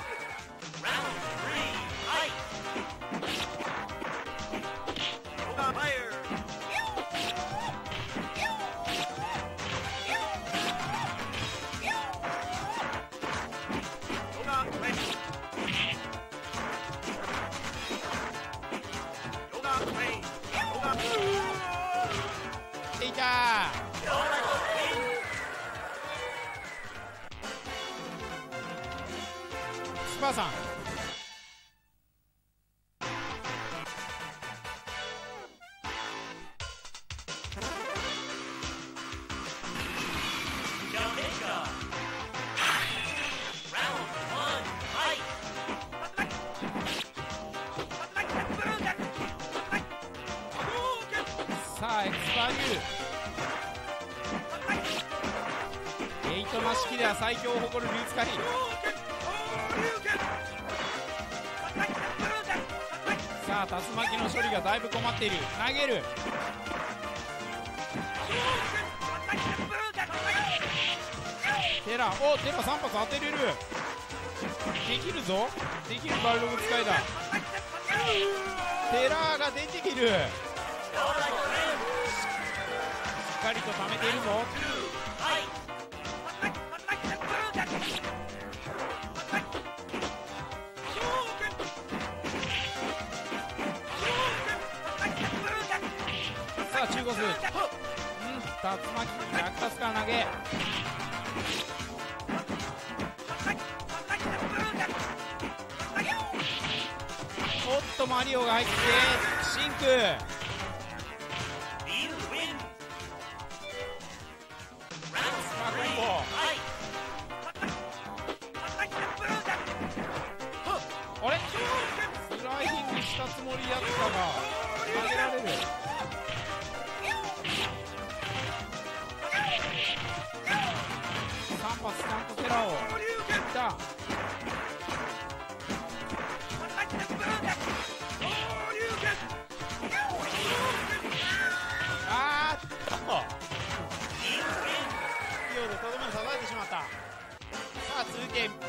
B: Hold on, fire.
C: いた。スパーさん。さあエクスパーリューエイトマ式では最強を誇るリュウツカリ。さあ竜巻の処理がだいぶ困っている。投げる。テラおテラさん発当てれる。できるぞ。できるバルログ使いだ。テラーが出てきる。しっかりと貯めているぞ。さあ中国、うん、竜巻逆タスから投げ。おっとマリオが入ってシンク。あれスライディングしたつもりだったが投げられる。さん発ちゃんとテラをいった。あーっと勢いでとどめを刺されてしまった。さあ続いてエク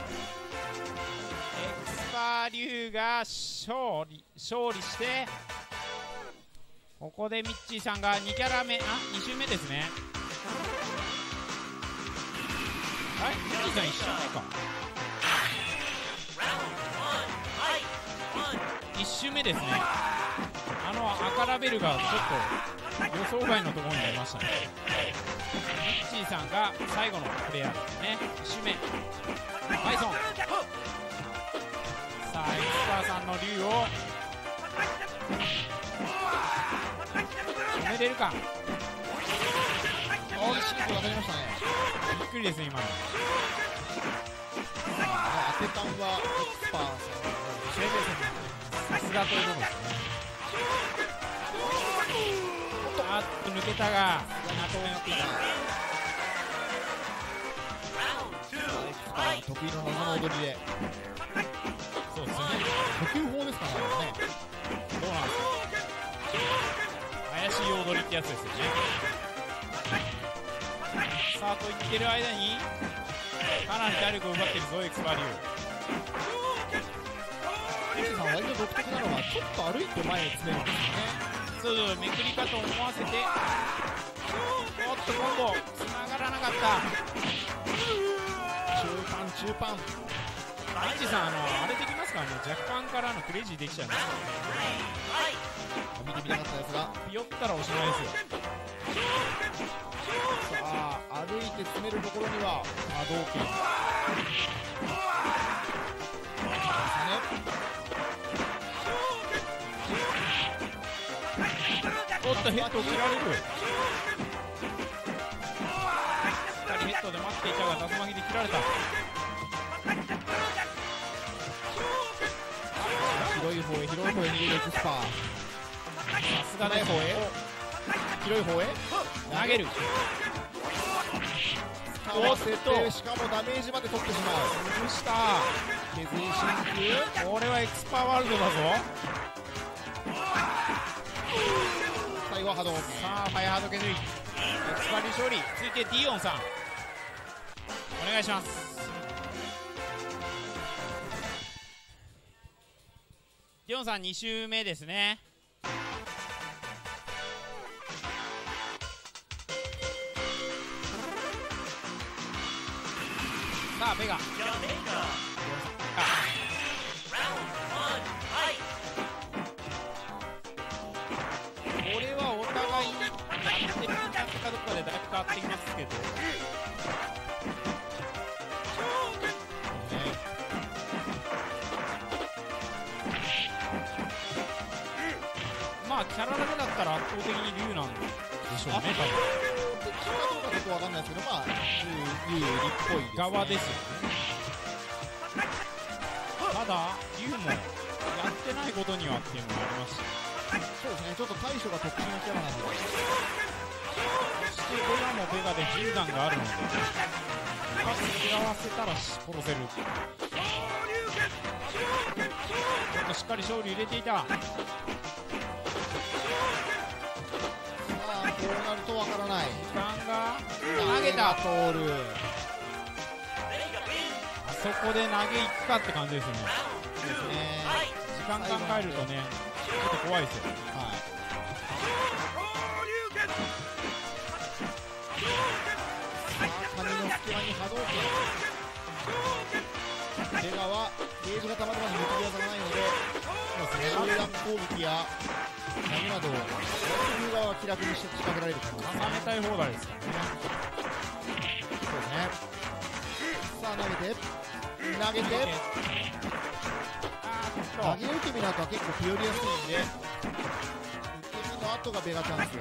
C: スパーリュウが勝利勝利して、ここでミッチーさんがにキャラ目、あに周目ですね。はいミッチーさんいち周目か。いち周目ですね。あの赤ラベルがちょっと予想外のところにありましたね。ミッチーさんが最後のプレイヤーですね。いち周目バイソン。さあエクスパーさんの竜を止めれるか。
D: あー、シンク当たりましたね。
C: びっくりです今の。
D: 当てたんはエクスパーさんのせいですね。
C: すがということですね。あっと抜けたが後を寄っていた。
D: 得意の謎の踊りで、
C: そうですよね。
D: 呼吸法ですかね、あれね。
C: どうなんですか。怪しい踊りってやつですよね。さあと言ってる間にかなり体力を奪っているぞエクスパリュー。
D: エクさん割と独特なのはちょっと歩いて前に詰めるんですよね。
C: そうそう、めくりかと思わせて、おっと今度繋がらなかった。
D: 中盤中盤
C: アイチさん、あのあれできますからね、若干からのクレイジーできちゃいますからね。
D: 見てみたかったですが、
C: ピヨったらおしまいですよ。
D: さあ歩いて詰めるところには波動拳
C: おっとヘッドを切られる。しっかりヘッドで待っていたが竜巻で切られた。
D: 広い方へ広い方へ逃げるエクスパー。
C: さすがです。
D: 方へ広い方へ
C: 投げる。
D: おっとしかもダメージまで取ってしまう。
C: 崩した。
D: 削り真空。
C: これはエクスパーワールドだぞ。
D: 最後は波動拳。
C: さあファイアハード削りエクスパリュー勝利。続いてディオンさんお願いします。ディオンさんに周目ですね。さあベガこれはお互いにやってるかどこかでだいぶ変わってきますけど、まあキャラだけだったら圧倒的に龍なんでしょうね。
D: どっちかどうかちょっとわかんないですけど、まあ龍龍よりっぽいですね。
C: 側ですよね。ただ龍もやってないことにはっていうのもありますし、
D: そうですね、ちょっと対処が特殊なキャラなので、
C: そしてベガもベガで銃弾があるので一発食らわせたら殺せる。ちょっとしっかり勝利入れていた。
D: さあこうなるとわからない。
C: 時間が投げた。
D: 通る。
C: あそこで投げいくかって感じですよね。
D: ですね。
C: 時間考えるとねちょっと怖いですよ。
D: はい。さあ髪の隙間に波動拳。ベガはゲージがたまるまで抜き技がないので、そうですね、上段攻撃や投げなどを右側は気楽にして仕掛けられる可能性。
C: 重ねたい放題ですからね。
D: そうですね。さあ投げて投げて
C: あーっと
D: 投げ受け身の後は結構ピヨりやすいんで、受け身の後がベガチャンス。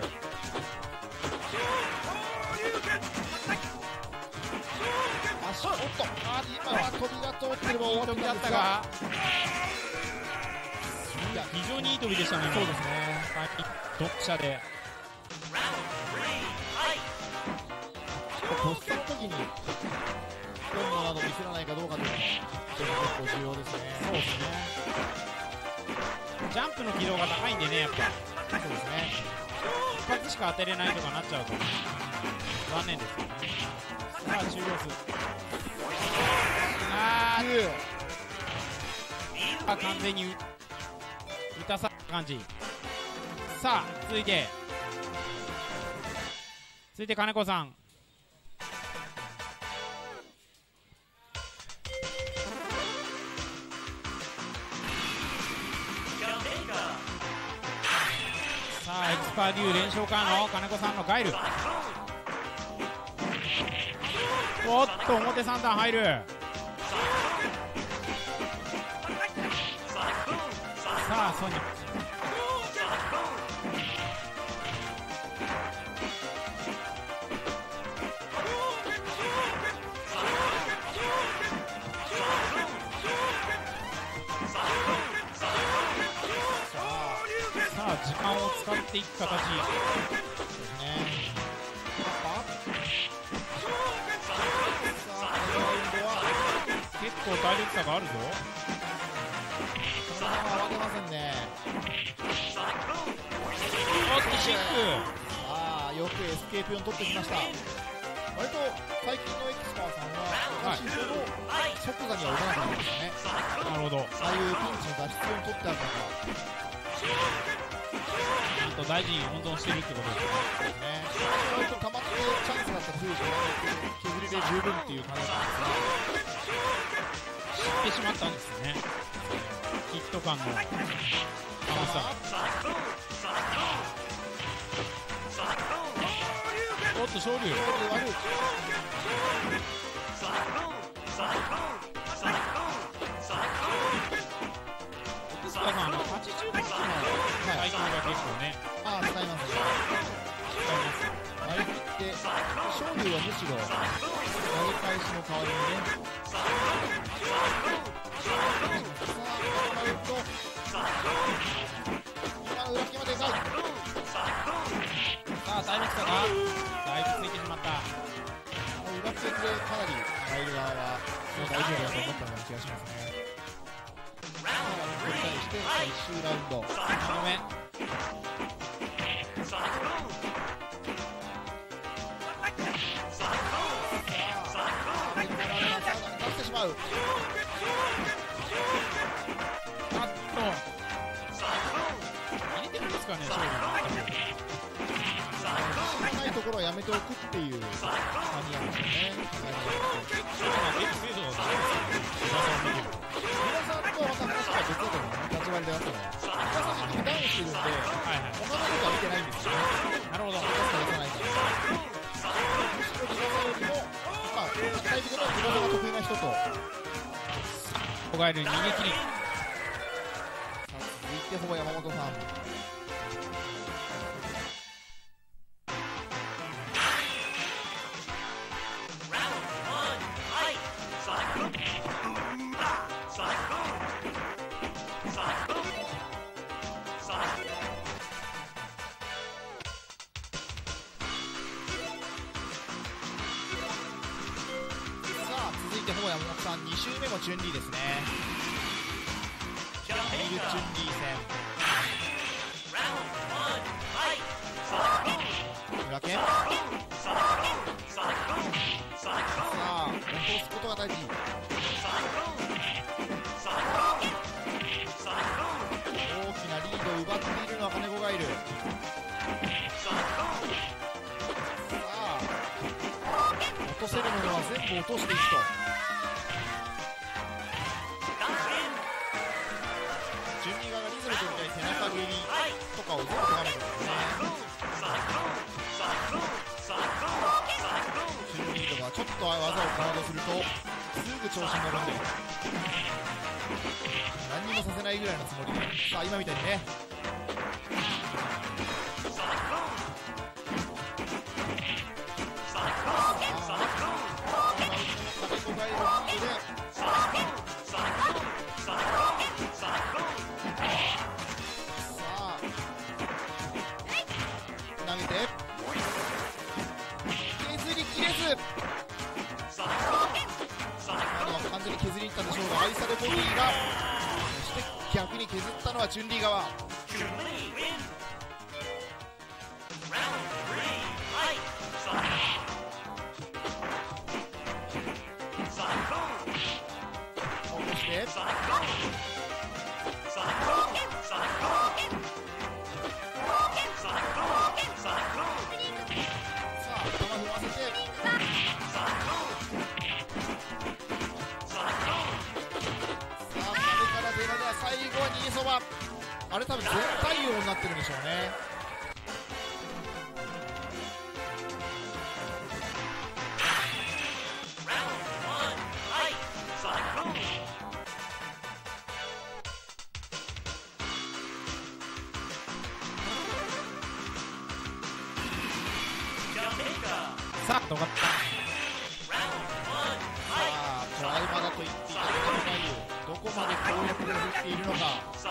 D: 足おっとあ今は飛びが通ってれば終わってたんですが、
C: 非常にいい飛びでしたね。
D: そうですね。
C: 読者で
D: とっさの時にコンボなど見せらないかどうかというのが結構重要ですね。
C: そうですね。ジャンプの軌道が高いんでね、やっぱ
D: そうですね。
C: 一発しか当てれないとかなっちゃうと残念ですよね。さあ終了数あーあ完全に打たさった感じ。さあ続いて続いて金子さん。さあエクスパーデュー連勝からの金子さんのガイル。おっと表三段入る。さあソニックさ時間を使っていく形
D: ですね。パさあこのラウンドは
C: 結構体力差があるぞ。
D: このまま慌てませんね。
C: おっとシッ
D: ああよくエスケープよん取ってきました。割と最近のエキスパーさんは昔ほど即座には打たなくなりましたね。
C: ク。なるほど。
D: ああいうピンチの脱出を取ってあるのか
C: ちゃんと大事に温存してるってことですね。
D: ね。割と溜まってチャンスがあったらすぐ削りで十分っていう感じなんですが、
C: 知ってしまったんですね。ヒット感の甘さ。おっと昇竜。
D: これで悪い。
C: ですからまああのはちじゅうはちの最強が結構ね
D: ああ使いますね。
C: 使います。
D: 割り切って勝利はむしろ投げ返しの代わりにね。さあマウント今の裏木までかい。
C: さあ体力差がだいぶついてしまった。
D: 裏付けでかなりライル側はもう大丈夫だと思ったような気がしますね。さあこれに対して最終ラウンド
C: ごめん。
D: 出してしまう。
C: あっと入れてるんですかね勝利の。
D: ないところはやめておくっていう感じなんですよね。
C: 今結構精度が
D: 皆さんとはまた話が別だと思うね。立ち割りであったのは皆さんにダウンしてるんで
C: はいはい。
D: 他のことは見てないんですよね。
C: なるほど。
D: 出すか出さないかむしろリバサよりもまあ具体的にはリバサが得意な人と
C: 小ガエルに逃げ切り。
D: 続いてほぼ山本さん。ほぼ山本さんに周目もチュンリーですね。ミルチュンリー戦裏剣さあ落とすことが大事。大きなリードを奪っているのは金子がいる。さあ落とせるものは全部落としていくと。順利側がリズムとみたいに背中蹴りとかを全部取らなきゃいけないですね。順利とかちょっと技をガードするとすぐ調子に乗るんで何にもさせないぐらいのつもりで、さあ今みたいにね完全に削りにいったんでしょうが、愛されボディがそして逆に削ったのはチュンリー側。落としてさあ頭踏ませて最後は逃げそば。あれ多分全対応になってるんでしょうね。
C: さあ、どかった。
D: さあトラウマだと言っていた金子が言うどこまで攻略で振っているのか。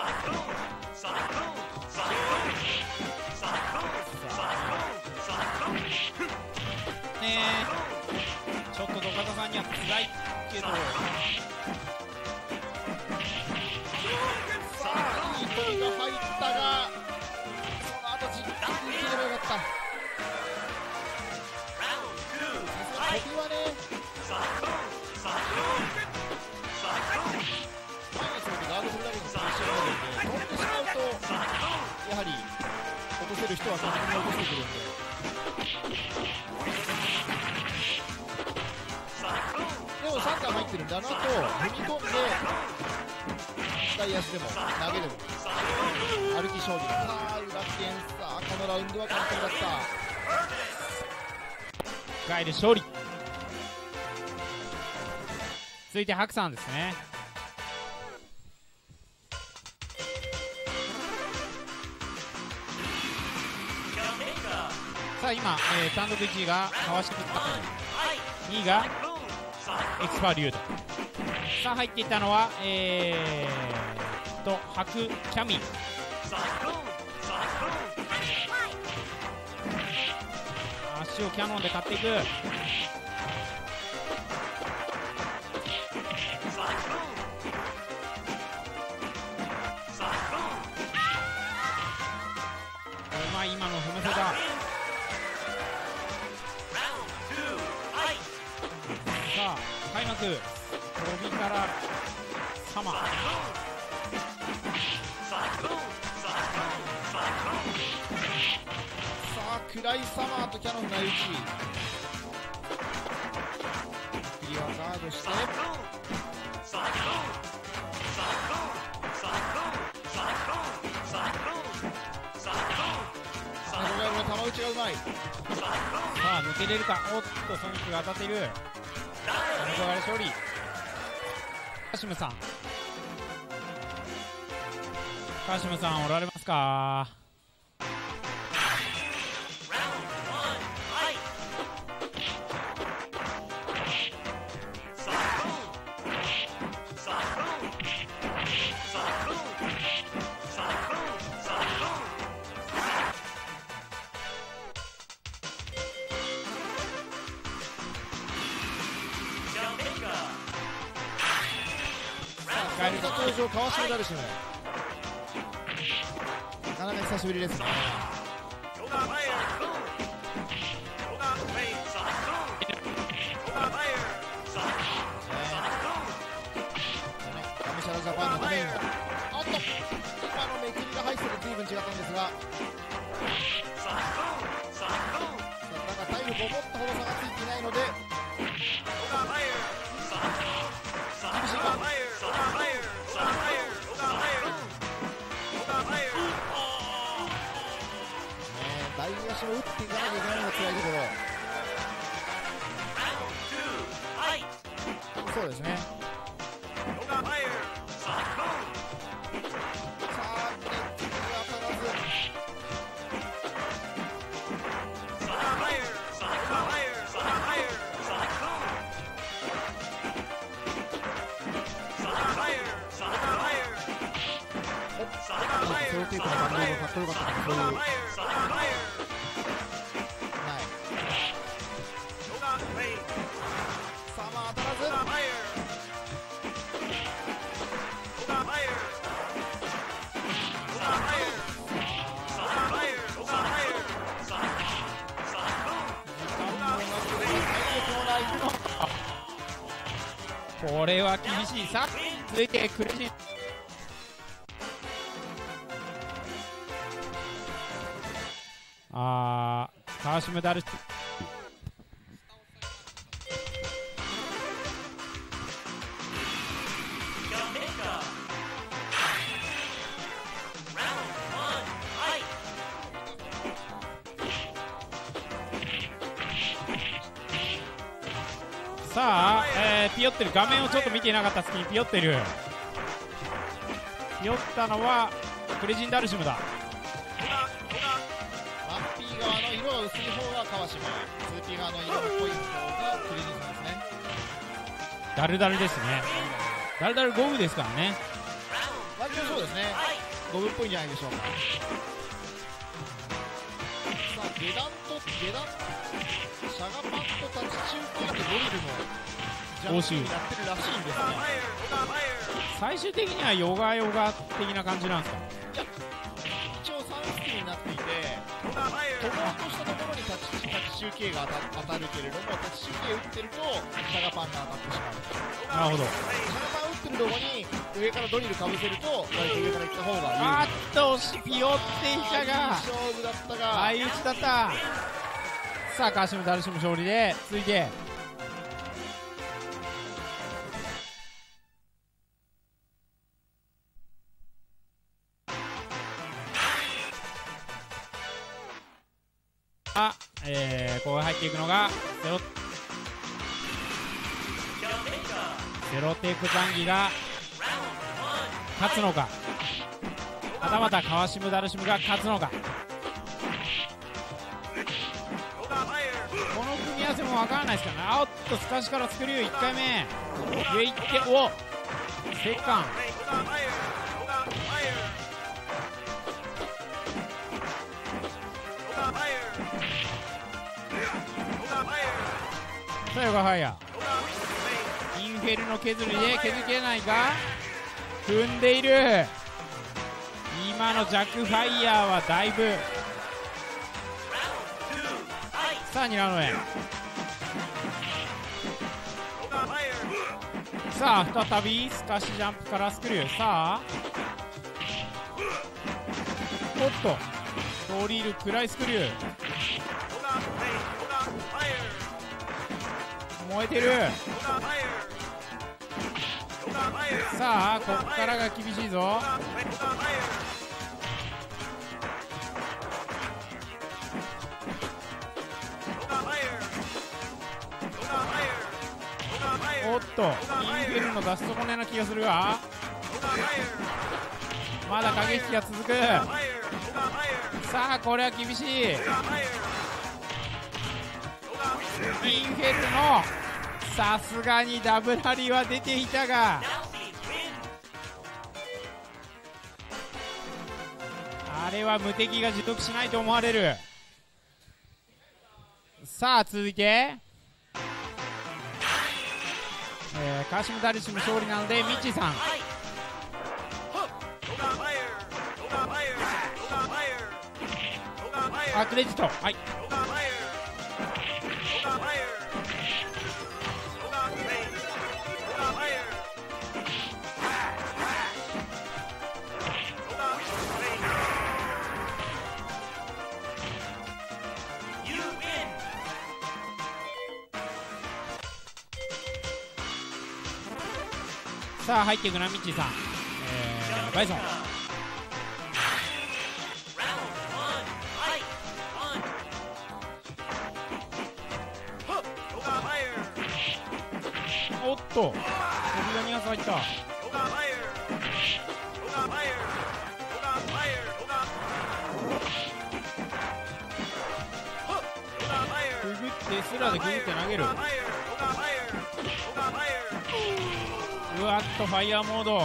C: ねえ、ちょっと土方さんには辛いけど、
D: さあいい飛びが入ったが、その後じっくりいければよかった。飛びはね、前にそれでガードするだけのプレッシャーがあるので、飛んでしまうとやはり落とせる人は確実に落としてくるんで。でもサンター入ってるんで、あの後踏み込んで左足でも投げでも歩き勝負。さあ裏剣、さあこのラウンドは完璧だった。
C: ガイル勝利。続いてハクさんですね。さあ今、えー、単独いちいが川島拓人、にいがエクスパーリュウと。さあ入っていったのはえーとハクキャミン。足をキャノンで買っていく。うまい、今の踏めせた。さあ開幕、飛びからサマー。
D: さあ暗いサマーとキャノンが打ち、次はガードして、ネゴガエルの球打ちがうまい。
C: さあ抜けれるか。おっとソニックが当たっている。ネゴガエル勝利。カシムさん、カシムさんおられますか。
D: ガエルが登場、川島ダルシム。なかなか久しぶりですね。ガムシャラジャパンのためにも、あっと今のめくりが入ってて随分違ったんですが、なんか体力を持ったほど差がついていないので厳しいか。大足を打っていかなきゃいけないのが辛いところ。そうですね。さあ、次は当たらず。ソロテープの番号がかっこよかったから、そういう。はい。さあ、まあ当たらず。
C: これは厳しい。さあ続いてクレジン。あー、川島ダルシム。さあ、えー、ピヨってる。画面をちょっと見ていなかった隙にピヨってる。ピヨったのはクレジンダルシムだ。
D: ワンピー側の色が薄い方が川島、ツーピー側の色が濃い方がクレジンさんですね。
C: ダルダルですね。ダルダルゴムですからね。
D: そうですね、五分っぽいんじゃないでしょうか。さあ下段と下段、シャガパンと立ち中継でドリルもジャンプになってるらしいんですが、
C: 最終的にはヨガヨガ的な感じなんですか。
D: 一応さんスキルになっていて、飛ぼうとしたところに立ち立ち中継が当た当たるけれども、立ち中継打ってるとシャガパンが当たってしまう。
C: なるほど。
D: シャガパン打ってるところに上からドリルかぶせると割と上から行った方が
C: あーっと押しピヨっていたが、
D: 勝負だったが、
C: 相打ちだった。さあ川島ダルシム勝利で、続いてあ、えー、ここが入っていくのがゼロゼロテイクザンギが勝つのか、はたまた川島ダルシムが勝つのか。この組み合わせも分からないですからね。あおっとスカシからスクリューいっかいめ上行って、おセカンさあヨガファイヤーインフェルの削りで削りきれないか、踏んでいる。今のジャックファイヤーはだいぶ。さあにラウンドへ。さあ再びスカシジャンプからスクリュー。さあおっとドリル暗いスクリュー燃えてる。さあこっからが厳しいぞ。おっとインフェルの出し損ねな気がするが、まだ駆け引きが続く。さあこれは厳しい。インフェルのさすがにダブラリは出ていたが、あれは無敵が持続しないと思われる。さあ続いて、えー、川島ダルシム勝利なのでミッチーさん。あクレジット、はい。さあ入っていくなミッチーさん、えー、バイソン。おっと飛びがに発入った。くぐってスラでくぐって投げる。うわっとファイヤーモード。こ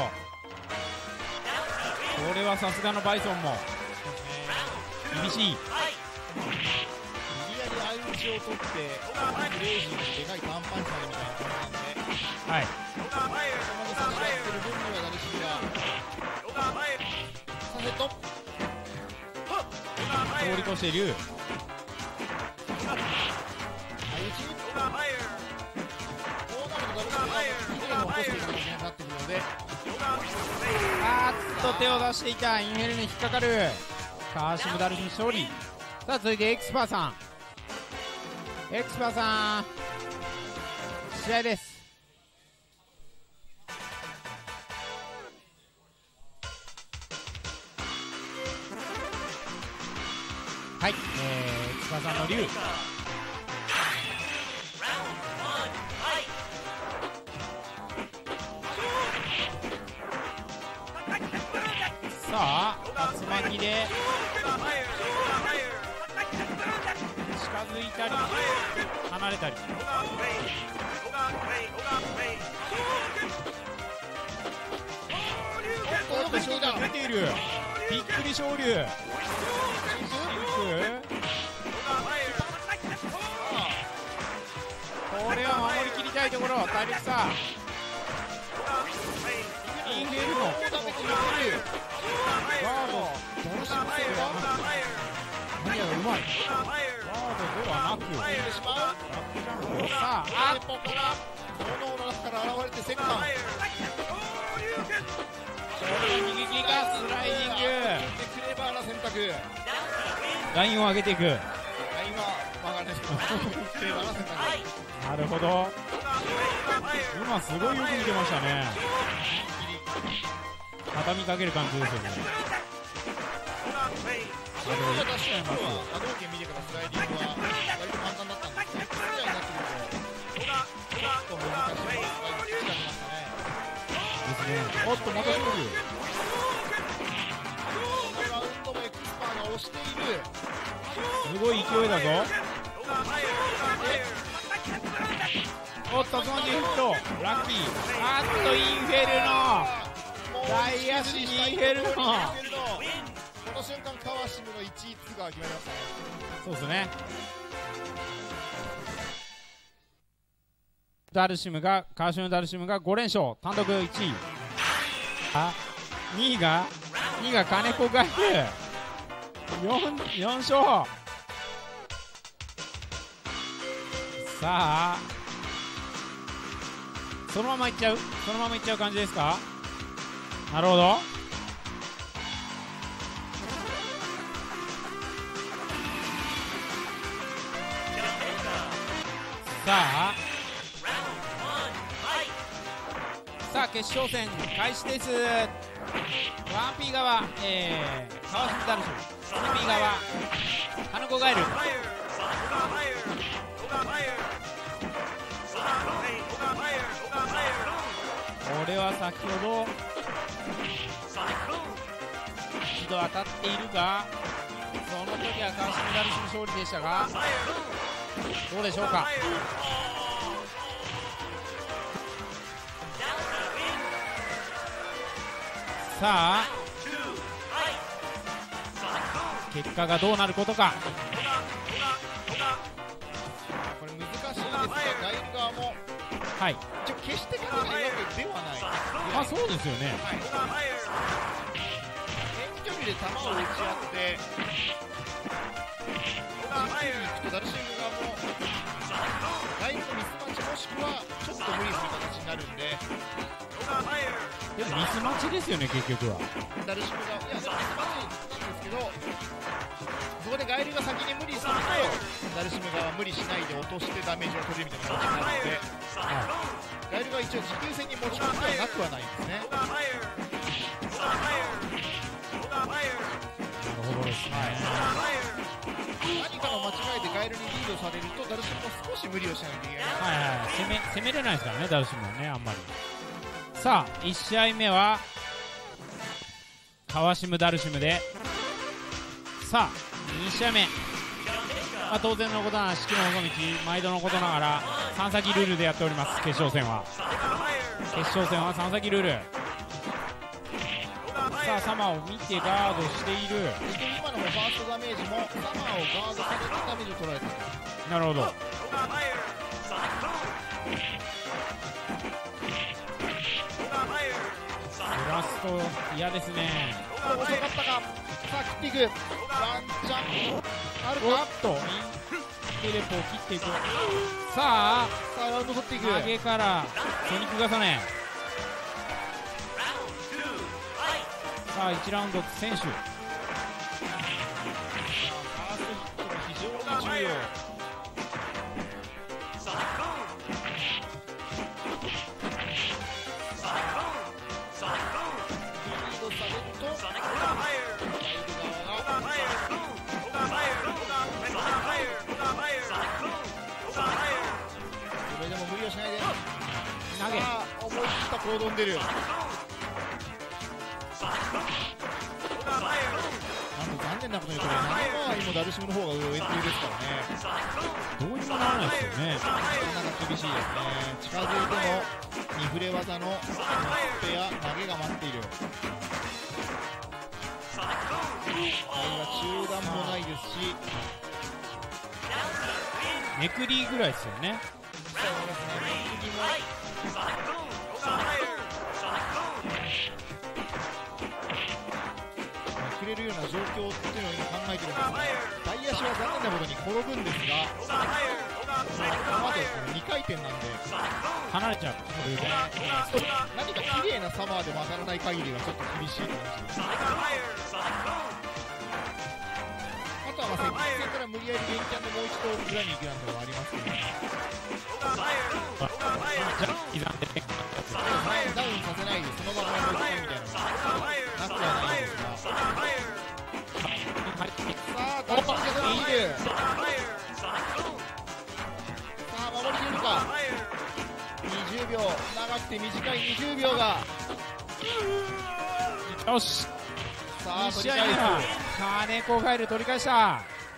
C: れはさすがのバイソンも厳しい。
D: 無理やり相打ちを取ってクレイジーのでかい短パンチされみたいな感じなんで、
C: はい、
D: そこまで差し合ってる分にはダルシムがサセット
C: 通り越している。
D: 相打ちこうなるとダルシムがきれいに起こしていく形になってくるので、
C: あーっと手を出していた。インヘルに引っかかる。川島ダルシム勝利。さあ続いてエクスパーさん。エクスパーさん試合です。はい、えー、エクスパーさんの竜。さあ竜巻で近づいたり離れたり。おっとショート竜、びっくり昇竜。これは守りきりたいところ。体力差。インフェルノ。ガード。どうしますか。何やらうまい。ガードではなく。さあ、あっとこら。
D: 炎の中から現れて戦艦。
C: 逃げ切りか。スライディング。
D: クレバーな選択。
C: ラインを上げていく。
D: ラインは曲がらないですけど、クレバーな選択。
C: なるほど。今すごいよく見てましたね。畳みかける感じですよね。
D: それは確かにまあ波動拳見てからスライディングは割と簡単だったんですけど、これぐらいになってくるとちょっと難しいスライディングが出ましたね。
C: ですね。おっとまた勝負。
D: このラウンドもエクスパーが押している。
C: すごい勢いだぞ。おっとそのジェフトラッキー。あっとインフェルノ。大足にインフェルノ。
D: この瞬間川島のいちい通過が決まりましたね。
C: そうですね。ダルシムが川島ダルシムがご連勝、単独いちい。あ、にいがにいが金子ガイル 4, よん勝。さあそのままいっちゃうそのままいっちゃう感じですか。なるほど。さあさあ決勝戦開始です。ワンピー側、えー、川島ダルシム、ツーピー側金子ガエル。これは先ほど一度当たっているが、その時は川島ダルシム勝利でしたが、どうでしょうか。さあ結果がどうなることか。
D: これ難しいですが、ガイル側も
C: はい、
D: 一応決して勝てないわけではない。
C: まあそうですよね。
D: はい、遠距離で球を打ち合ってじっくりいくとダルシム側もガイルのミスマッチもしくはちょっと無理する形になるんで、
C: でもミスマッチですよね結局は。
D: ダルシム側、いやでもミスマッチなんですけど、そこでガイルが先に無理するとダルシム側は無理しないで落としてダメージを取るみたいな感じになるので、
C: はい、
D: ガイルが一応持久戦に持ち込んではなくはないんですね。
C: なるほどですね。
D: 何かの間違いでガイルにリードされるとダルシムも少し無理をしないといけない。
C: はいはい、攻め攻めれないですからねダルシムはね、あんまり。さあいち試合目は川島ダルシムで、さあに試合目、まあ、当然のことながら四季の細道毎度のことながらさん先ルールでやっております。決勝戦は決勝戦はさん先ルール。さあサマーを見てガードしている。
D: 今のもファーストダメージもサマーをガードされてダメージを取られている。
C: なるほど。ブラスト嫌ですね。
D: 遅かったか。さあ切っていく。ワンチャンあるか。
C: おっとインテレポを切っていく。さあ
D: さあラウンド取っていく。
C: 投げからソニック重ね。さあいちラウンド選手。ファーストヒットが非常に重要。
D: それでも無理をしないで。
C: 投げ。
D: さあ思い切った行動に出る。なんと残念なことにこれ投げ回りもダルシムの方が上上ですからね。
C: どうにもならないですよね。
D: なかなか厳しいですね。近づいても二フレ技のスペア投げが待っている。 中段もないですし、
C: めくりぐらいですよね。
D: そうですね、次もくれるような状況っていうのを今考えてるんですが、大足は残念なことに転ぶんですが、この後にかい転なんで
C: 離れちゃう。これで
D: 何か綺麗なサマーでも当たらない限りはちょっと厳しい感じです。あとはまあ接近戦から無理やり連キャンでもう一度裏に行くなんてのはありますけど、
C: じゃあ刻んで
D: ダウンさせないでそのままやるみたいなのがなくはないんですが、さあダウンさせている。さあ守りきれるか。にじゅうびょう、長くて短いにじゅうびょうが、
C: よし。
D: さあ
C: に試合目は金子ガエル取り返した。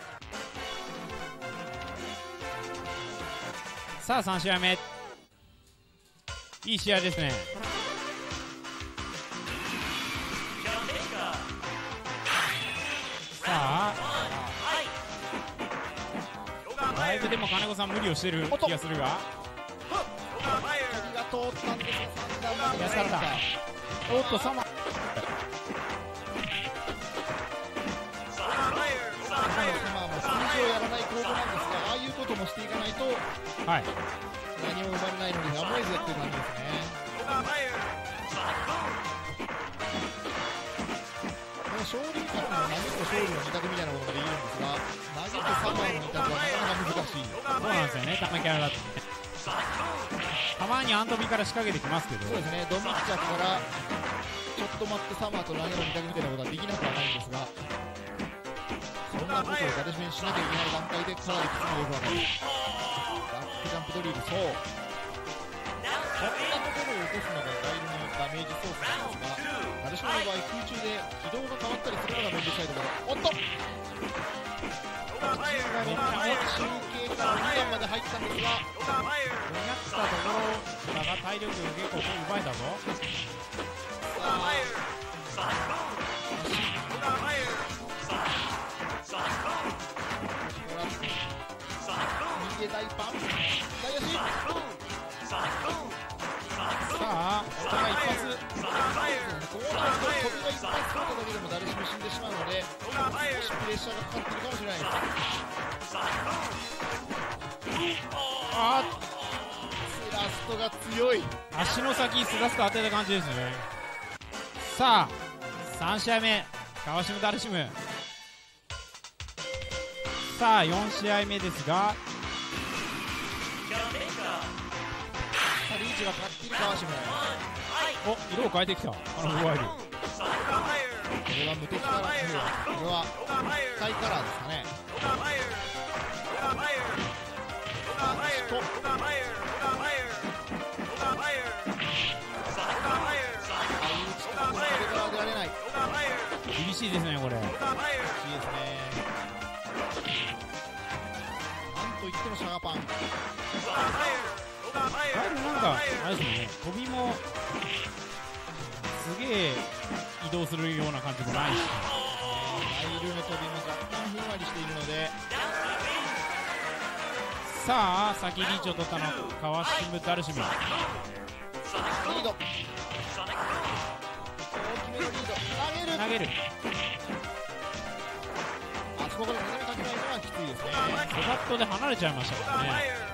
C: さあさん試合目、いい試合ですね。さあだいぶでも金子さん無理をしてる気がするが、
D: 首が通ったんですがさん段まで
C: 安かった。おっとサマー
D: サマーも通常やらないコードなんですが、ああいうこともしていかないと
C: はい、
D: 何も生まれないのにやむを得ずっていう感じですね。この勝利からの投げと勝利の二択みたいなことができるんですが、投げとサマーの二択はなかなか難しい。
C: そうなんですよね、玉キャラだとね。たまにアンドビから仕掛けてきますけど、
D: そうですね、ドミッチャからちょっと待ってサマーと投げの二択みたいなことはできなくはないんですが、そんなことをガデシメにしなきゃいけない段階でかなりきついのがよくわかる。バックジャンプドリル、そうこんなところを落とすのがガイルのダメージソースなんですが、ガデシメの場合空中で軌道が変わったりするのが面倒くさいところ。おっと中継からに段まで入ったんですが、
C: やったところだが体力結構奪えたぞ。
D: さあ逃げ大パン大足、
C: さあお互い一発。
D: こうなると飛びが一発取っただけでも誰しも死んでしまうので、少しプレッシャーがかかってるかもしれないです。
C: あ
D: スラストが強い。
C: 足の先スラスト当てた感じですね。さあさん試合目、川島ダルシム。さあよん試合目ですが、
D: リーチがかかっている川島。
C: お色を変えてきた、あのモバイル。
D: これは無敵カラー、これはスカイカラーですかね。
C: 厳しいですねこれ。
D: 厳しいですね。なんといってもシャガパン。
C: ガエルなんかあれですね、飛びもすげえ移動するような感じもないし、
D: ガイルの飛びも若干ふんわりしているので、
C: さあ先リーチを取ったの川島ダルシム。
D: リード大きめのリード、投げる
C: 投げる。
D: あそこから斜めかけないのはきついですね。
C: ドバットで離れちゃいましたからね。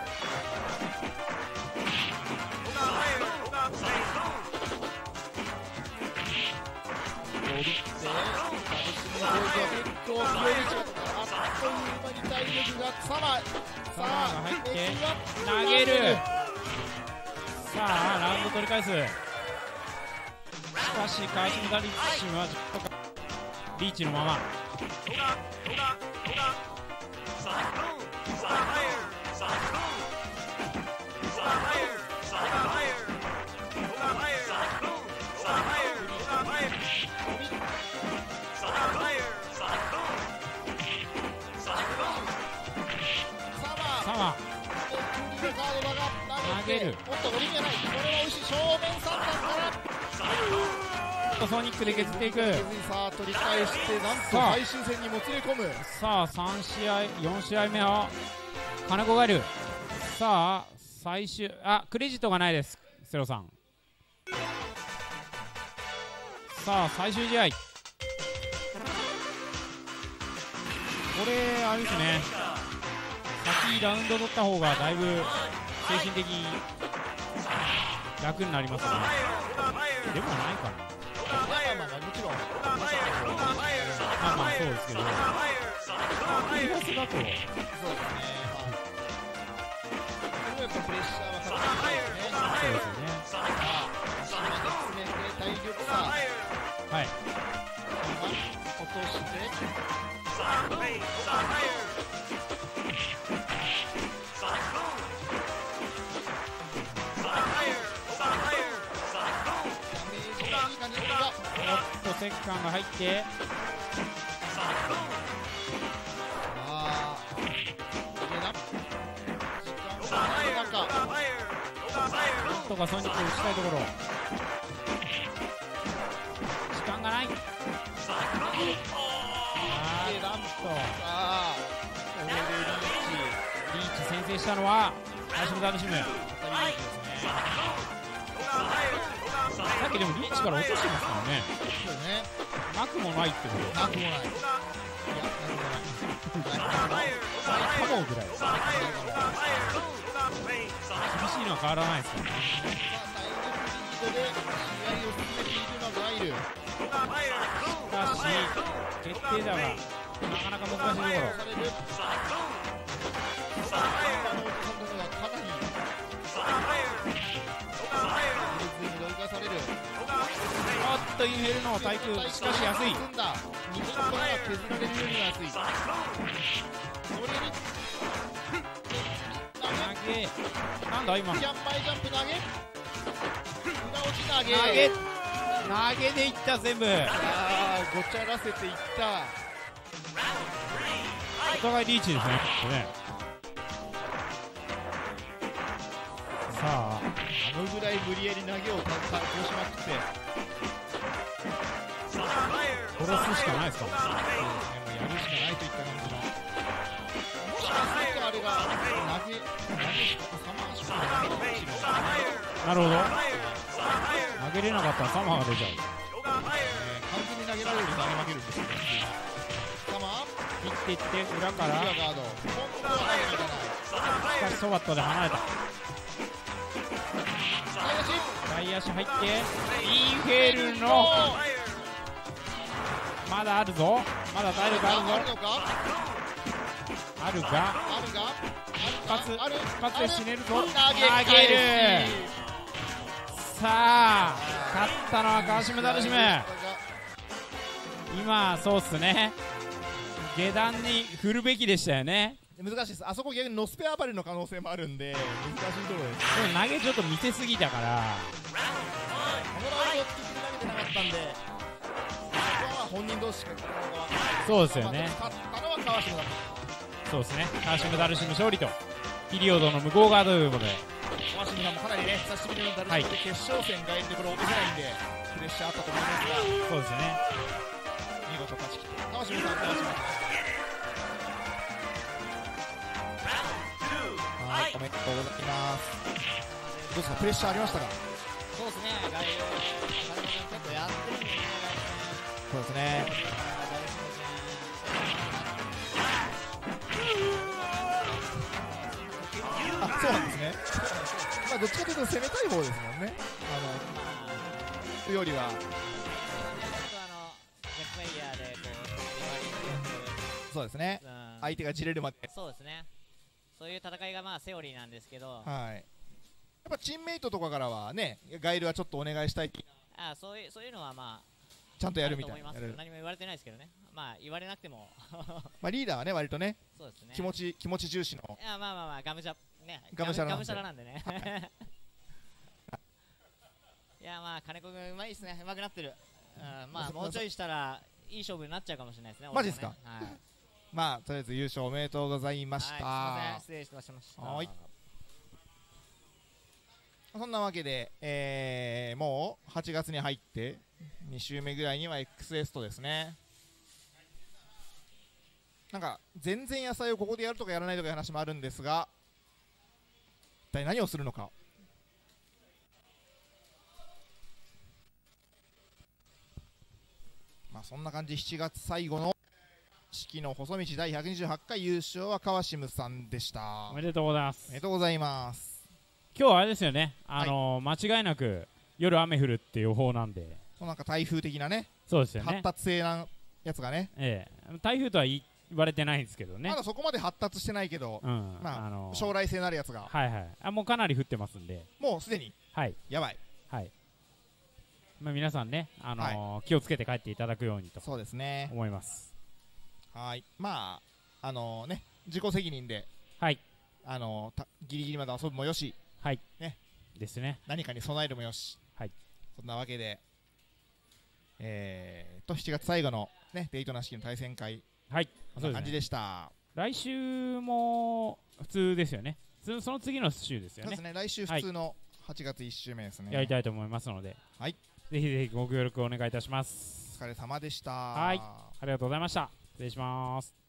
D: 降りて、ガデシムの攻撃は結構強い。あっという間に体力がサマー、
C: サマーが入って
D: エスワップ
C: 投げる。さあラウンド取り返す。しかし川島ダルシムはずっとリーチのまま。サマー投げる。
D: おっと、オリミアない。これは美味しい。正面さん段から
C: とソニックで削っていく。
D: さあ取り返してなんと
C: さあ
D: 最終戦にもつれ込む。
C: さあさん試合よん試合目は金子ガエル。さあ最終あクレジットがないですセロさん。さあ最終試合、これあれですね、先ラウンド取った方がだいぶ精神的に楽になりますね。でもないかな。
D: まあまあまあもちろん
C: まあまあそうですけど、プラスだと
D: そうですね。やっぱプレッシャーはかかってますね。
C: そうですよね。
D: さあ足まで詰めて体力差
C: はい。
D: 落として
C: おっと、セッカンが入って、
D: あー、上だ。時間が中。
C: なんとかソニック打ちたいところ。時間がない。あー、なんと、
D: さあ、これでリーチ。
C: リーチ先制したのは、アシム・ダルシム。さっきでもリーチから落としてますからね。
D: そうね。
C: なくもないってこと。
D: なくもない。いや、なくもない。
C: ないかもぐらい。厳しいのは変わらないですからね。
D: 体力リードで試合を進めているのがガイル。
C: しかし、決定打がなかなか難しいところ。
D: される。さあ、今のお父さんとかかなり。される。
C: おっとインフェルノ対空、しかし安い。
D: に点が削られるように安い。乗れる。
C: 投げなんだ今の
D: キャンマイジャンプ投げ。裏落ち投げ。
C: 投げ投げでいった全部。
D: ああごちゃらせていった。
C: お互いリーチですねこれね。さあ
D: あのぐらい無理やり投げをこうしまくって
C: 殺すしかないですか
D: そうですね、もうやるしかないといった感じの。もしかするとあれが投げ投げしかサマーしかないかもしれない。
C: なるほど。投げれなかったらサマーが出ちゃう。
D: えー、完全に投げられるように投げ負けるんですよね。サマー
C: 切っていって裏から
D: 裏ガード。本当は投げにいかない。
C: しかしソバットで離れた。
D: 内野手
C: 外野手入ってインフェルノまだあるぞ。まだ体力あるぞ。
D: あるのか
C: あるが
D: あるが
C: 一発
D: ある
C: 一発で死ねるぞ。
D: 投げ
C: 投げる。さあ勝ったのは川島ダルシム。今そうっすね、下段に振るべきでしたよね。
D: 難しいです。あそこ逆にノスペアバレの可能性もあるんで難しいところです。
C: でも投げちょっと見せすぎたから
D: このラウンドを作って投げてなかったんで、ここは本人同士が
C: そうですよね。
D: 勝ったのは川島だった。
C: そうですね、川島ダルシム勝利とピリオドの向こう側ということで、
D: 川島さんもかなりね久しぶりのダルシムで決勝戦がいんでこれ落とせないんでプレッシャーあったと思いますが、
C: そうですね、
D: 見事勝ち切って川島さん川島さんはい、おめでとうございます。どうですか、プレッシャーありましたか？
E: そうですね、外野、結構やってるんでね、
D: そうですね。あ、そうなんですね。まあどっちかというと攻めたい方ですもんね。あのよりは。そうですね。相手がじれるまで。
E: そうですね。そういう戦いがまあセオリーなんですけど、
D: はい。やっぱチームメイトとかからはね、ガイルはちょっとお願いしたい。
E: あ、そういうそういうのはまあ
D: ちゃんとやるみたいな。
E: 何も言われてないですけどね。まあ言われなくても
D: まあリーダーはね割とね、
E: そうですね。
D: 気持ち気持ち重視の。
E: いやまあまあまあガムシャね。
D: ガムシャラ
E: ガムシャラなんでね。いやまあ金子君うまいですね。うまくなってる。うん、まあもうちょいしたらいい勝負になっちゃうかもしれないですね。
D: マジですか？
E: はい。
D: まあとりあえず優勝おめでとうございました。
E: はい、すみません、失礼しました。
D: はい。そんなわけで、えー、もうはちがつに入ってに週目ぐらいには エックスエス とですね、なんか全然野菜をここでやるとかやらないとかいう話もあるんですが、一体何をするのか。まあそんな感じ。しちがつ最後の四季の細道だいひゃくにじゅうはちかい優勝は川島さんでした。
C: おめでとうございます。
D: おめでとうございます。
C: 今日はあれですよね、あのー間違いなく夜雨降るって予報なんで。
D: そうなんか台風的なね、
C: そうですよね。
D: 発達性なやつがね、
C: ええ、台風とは言い言われてないんですけどね。
D: まだそこまで発達してないけど、
C: うん、
D: まあ、
C: あのー
D: 将来性のあるやつが、
C: はいはい、あもうかなり降ってますんで、
D: もうすでに
C: はい
D: やばい。
C: はい。まあ皆さんね、あのー気をつけて帰っていただくようにと
D: そうですね。
C: 思います。
D: はい。まああのね、自己責任で、
C: はい
D: あのたギリギリまで遊ぶもよし、
C: はい
D: ね、
C: ですね。
D: 何かに備えるもよし、
C: はい。
D: そんなわけで、えー、としちがつ最後のねデイトナ式の対戦会、
C: はい、
D: こんな感じでした。
C: 来週も普通ですよね。つその次の週ですよね。
D: そうですね。来週普通のはちがついち週目ですね。
C: やりたいと思いますので、
D: はい。
C: ぜひぜひご協力お願いいたします。
D: お疲れ様でした。
C: はい、ありがとうございました。失礼します。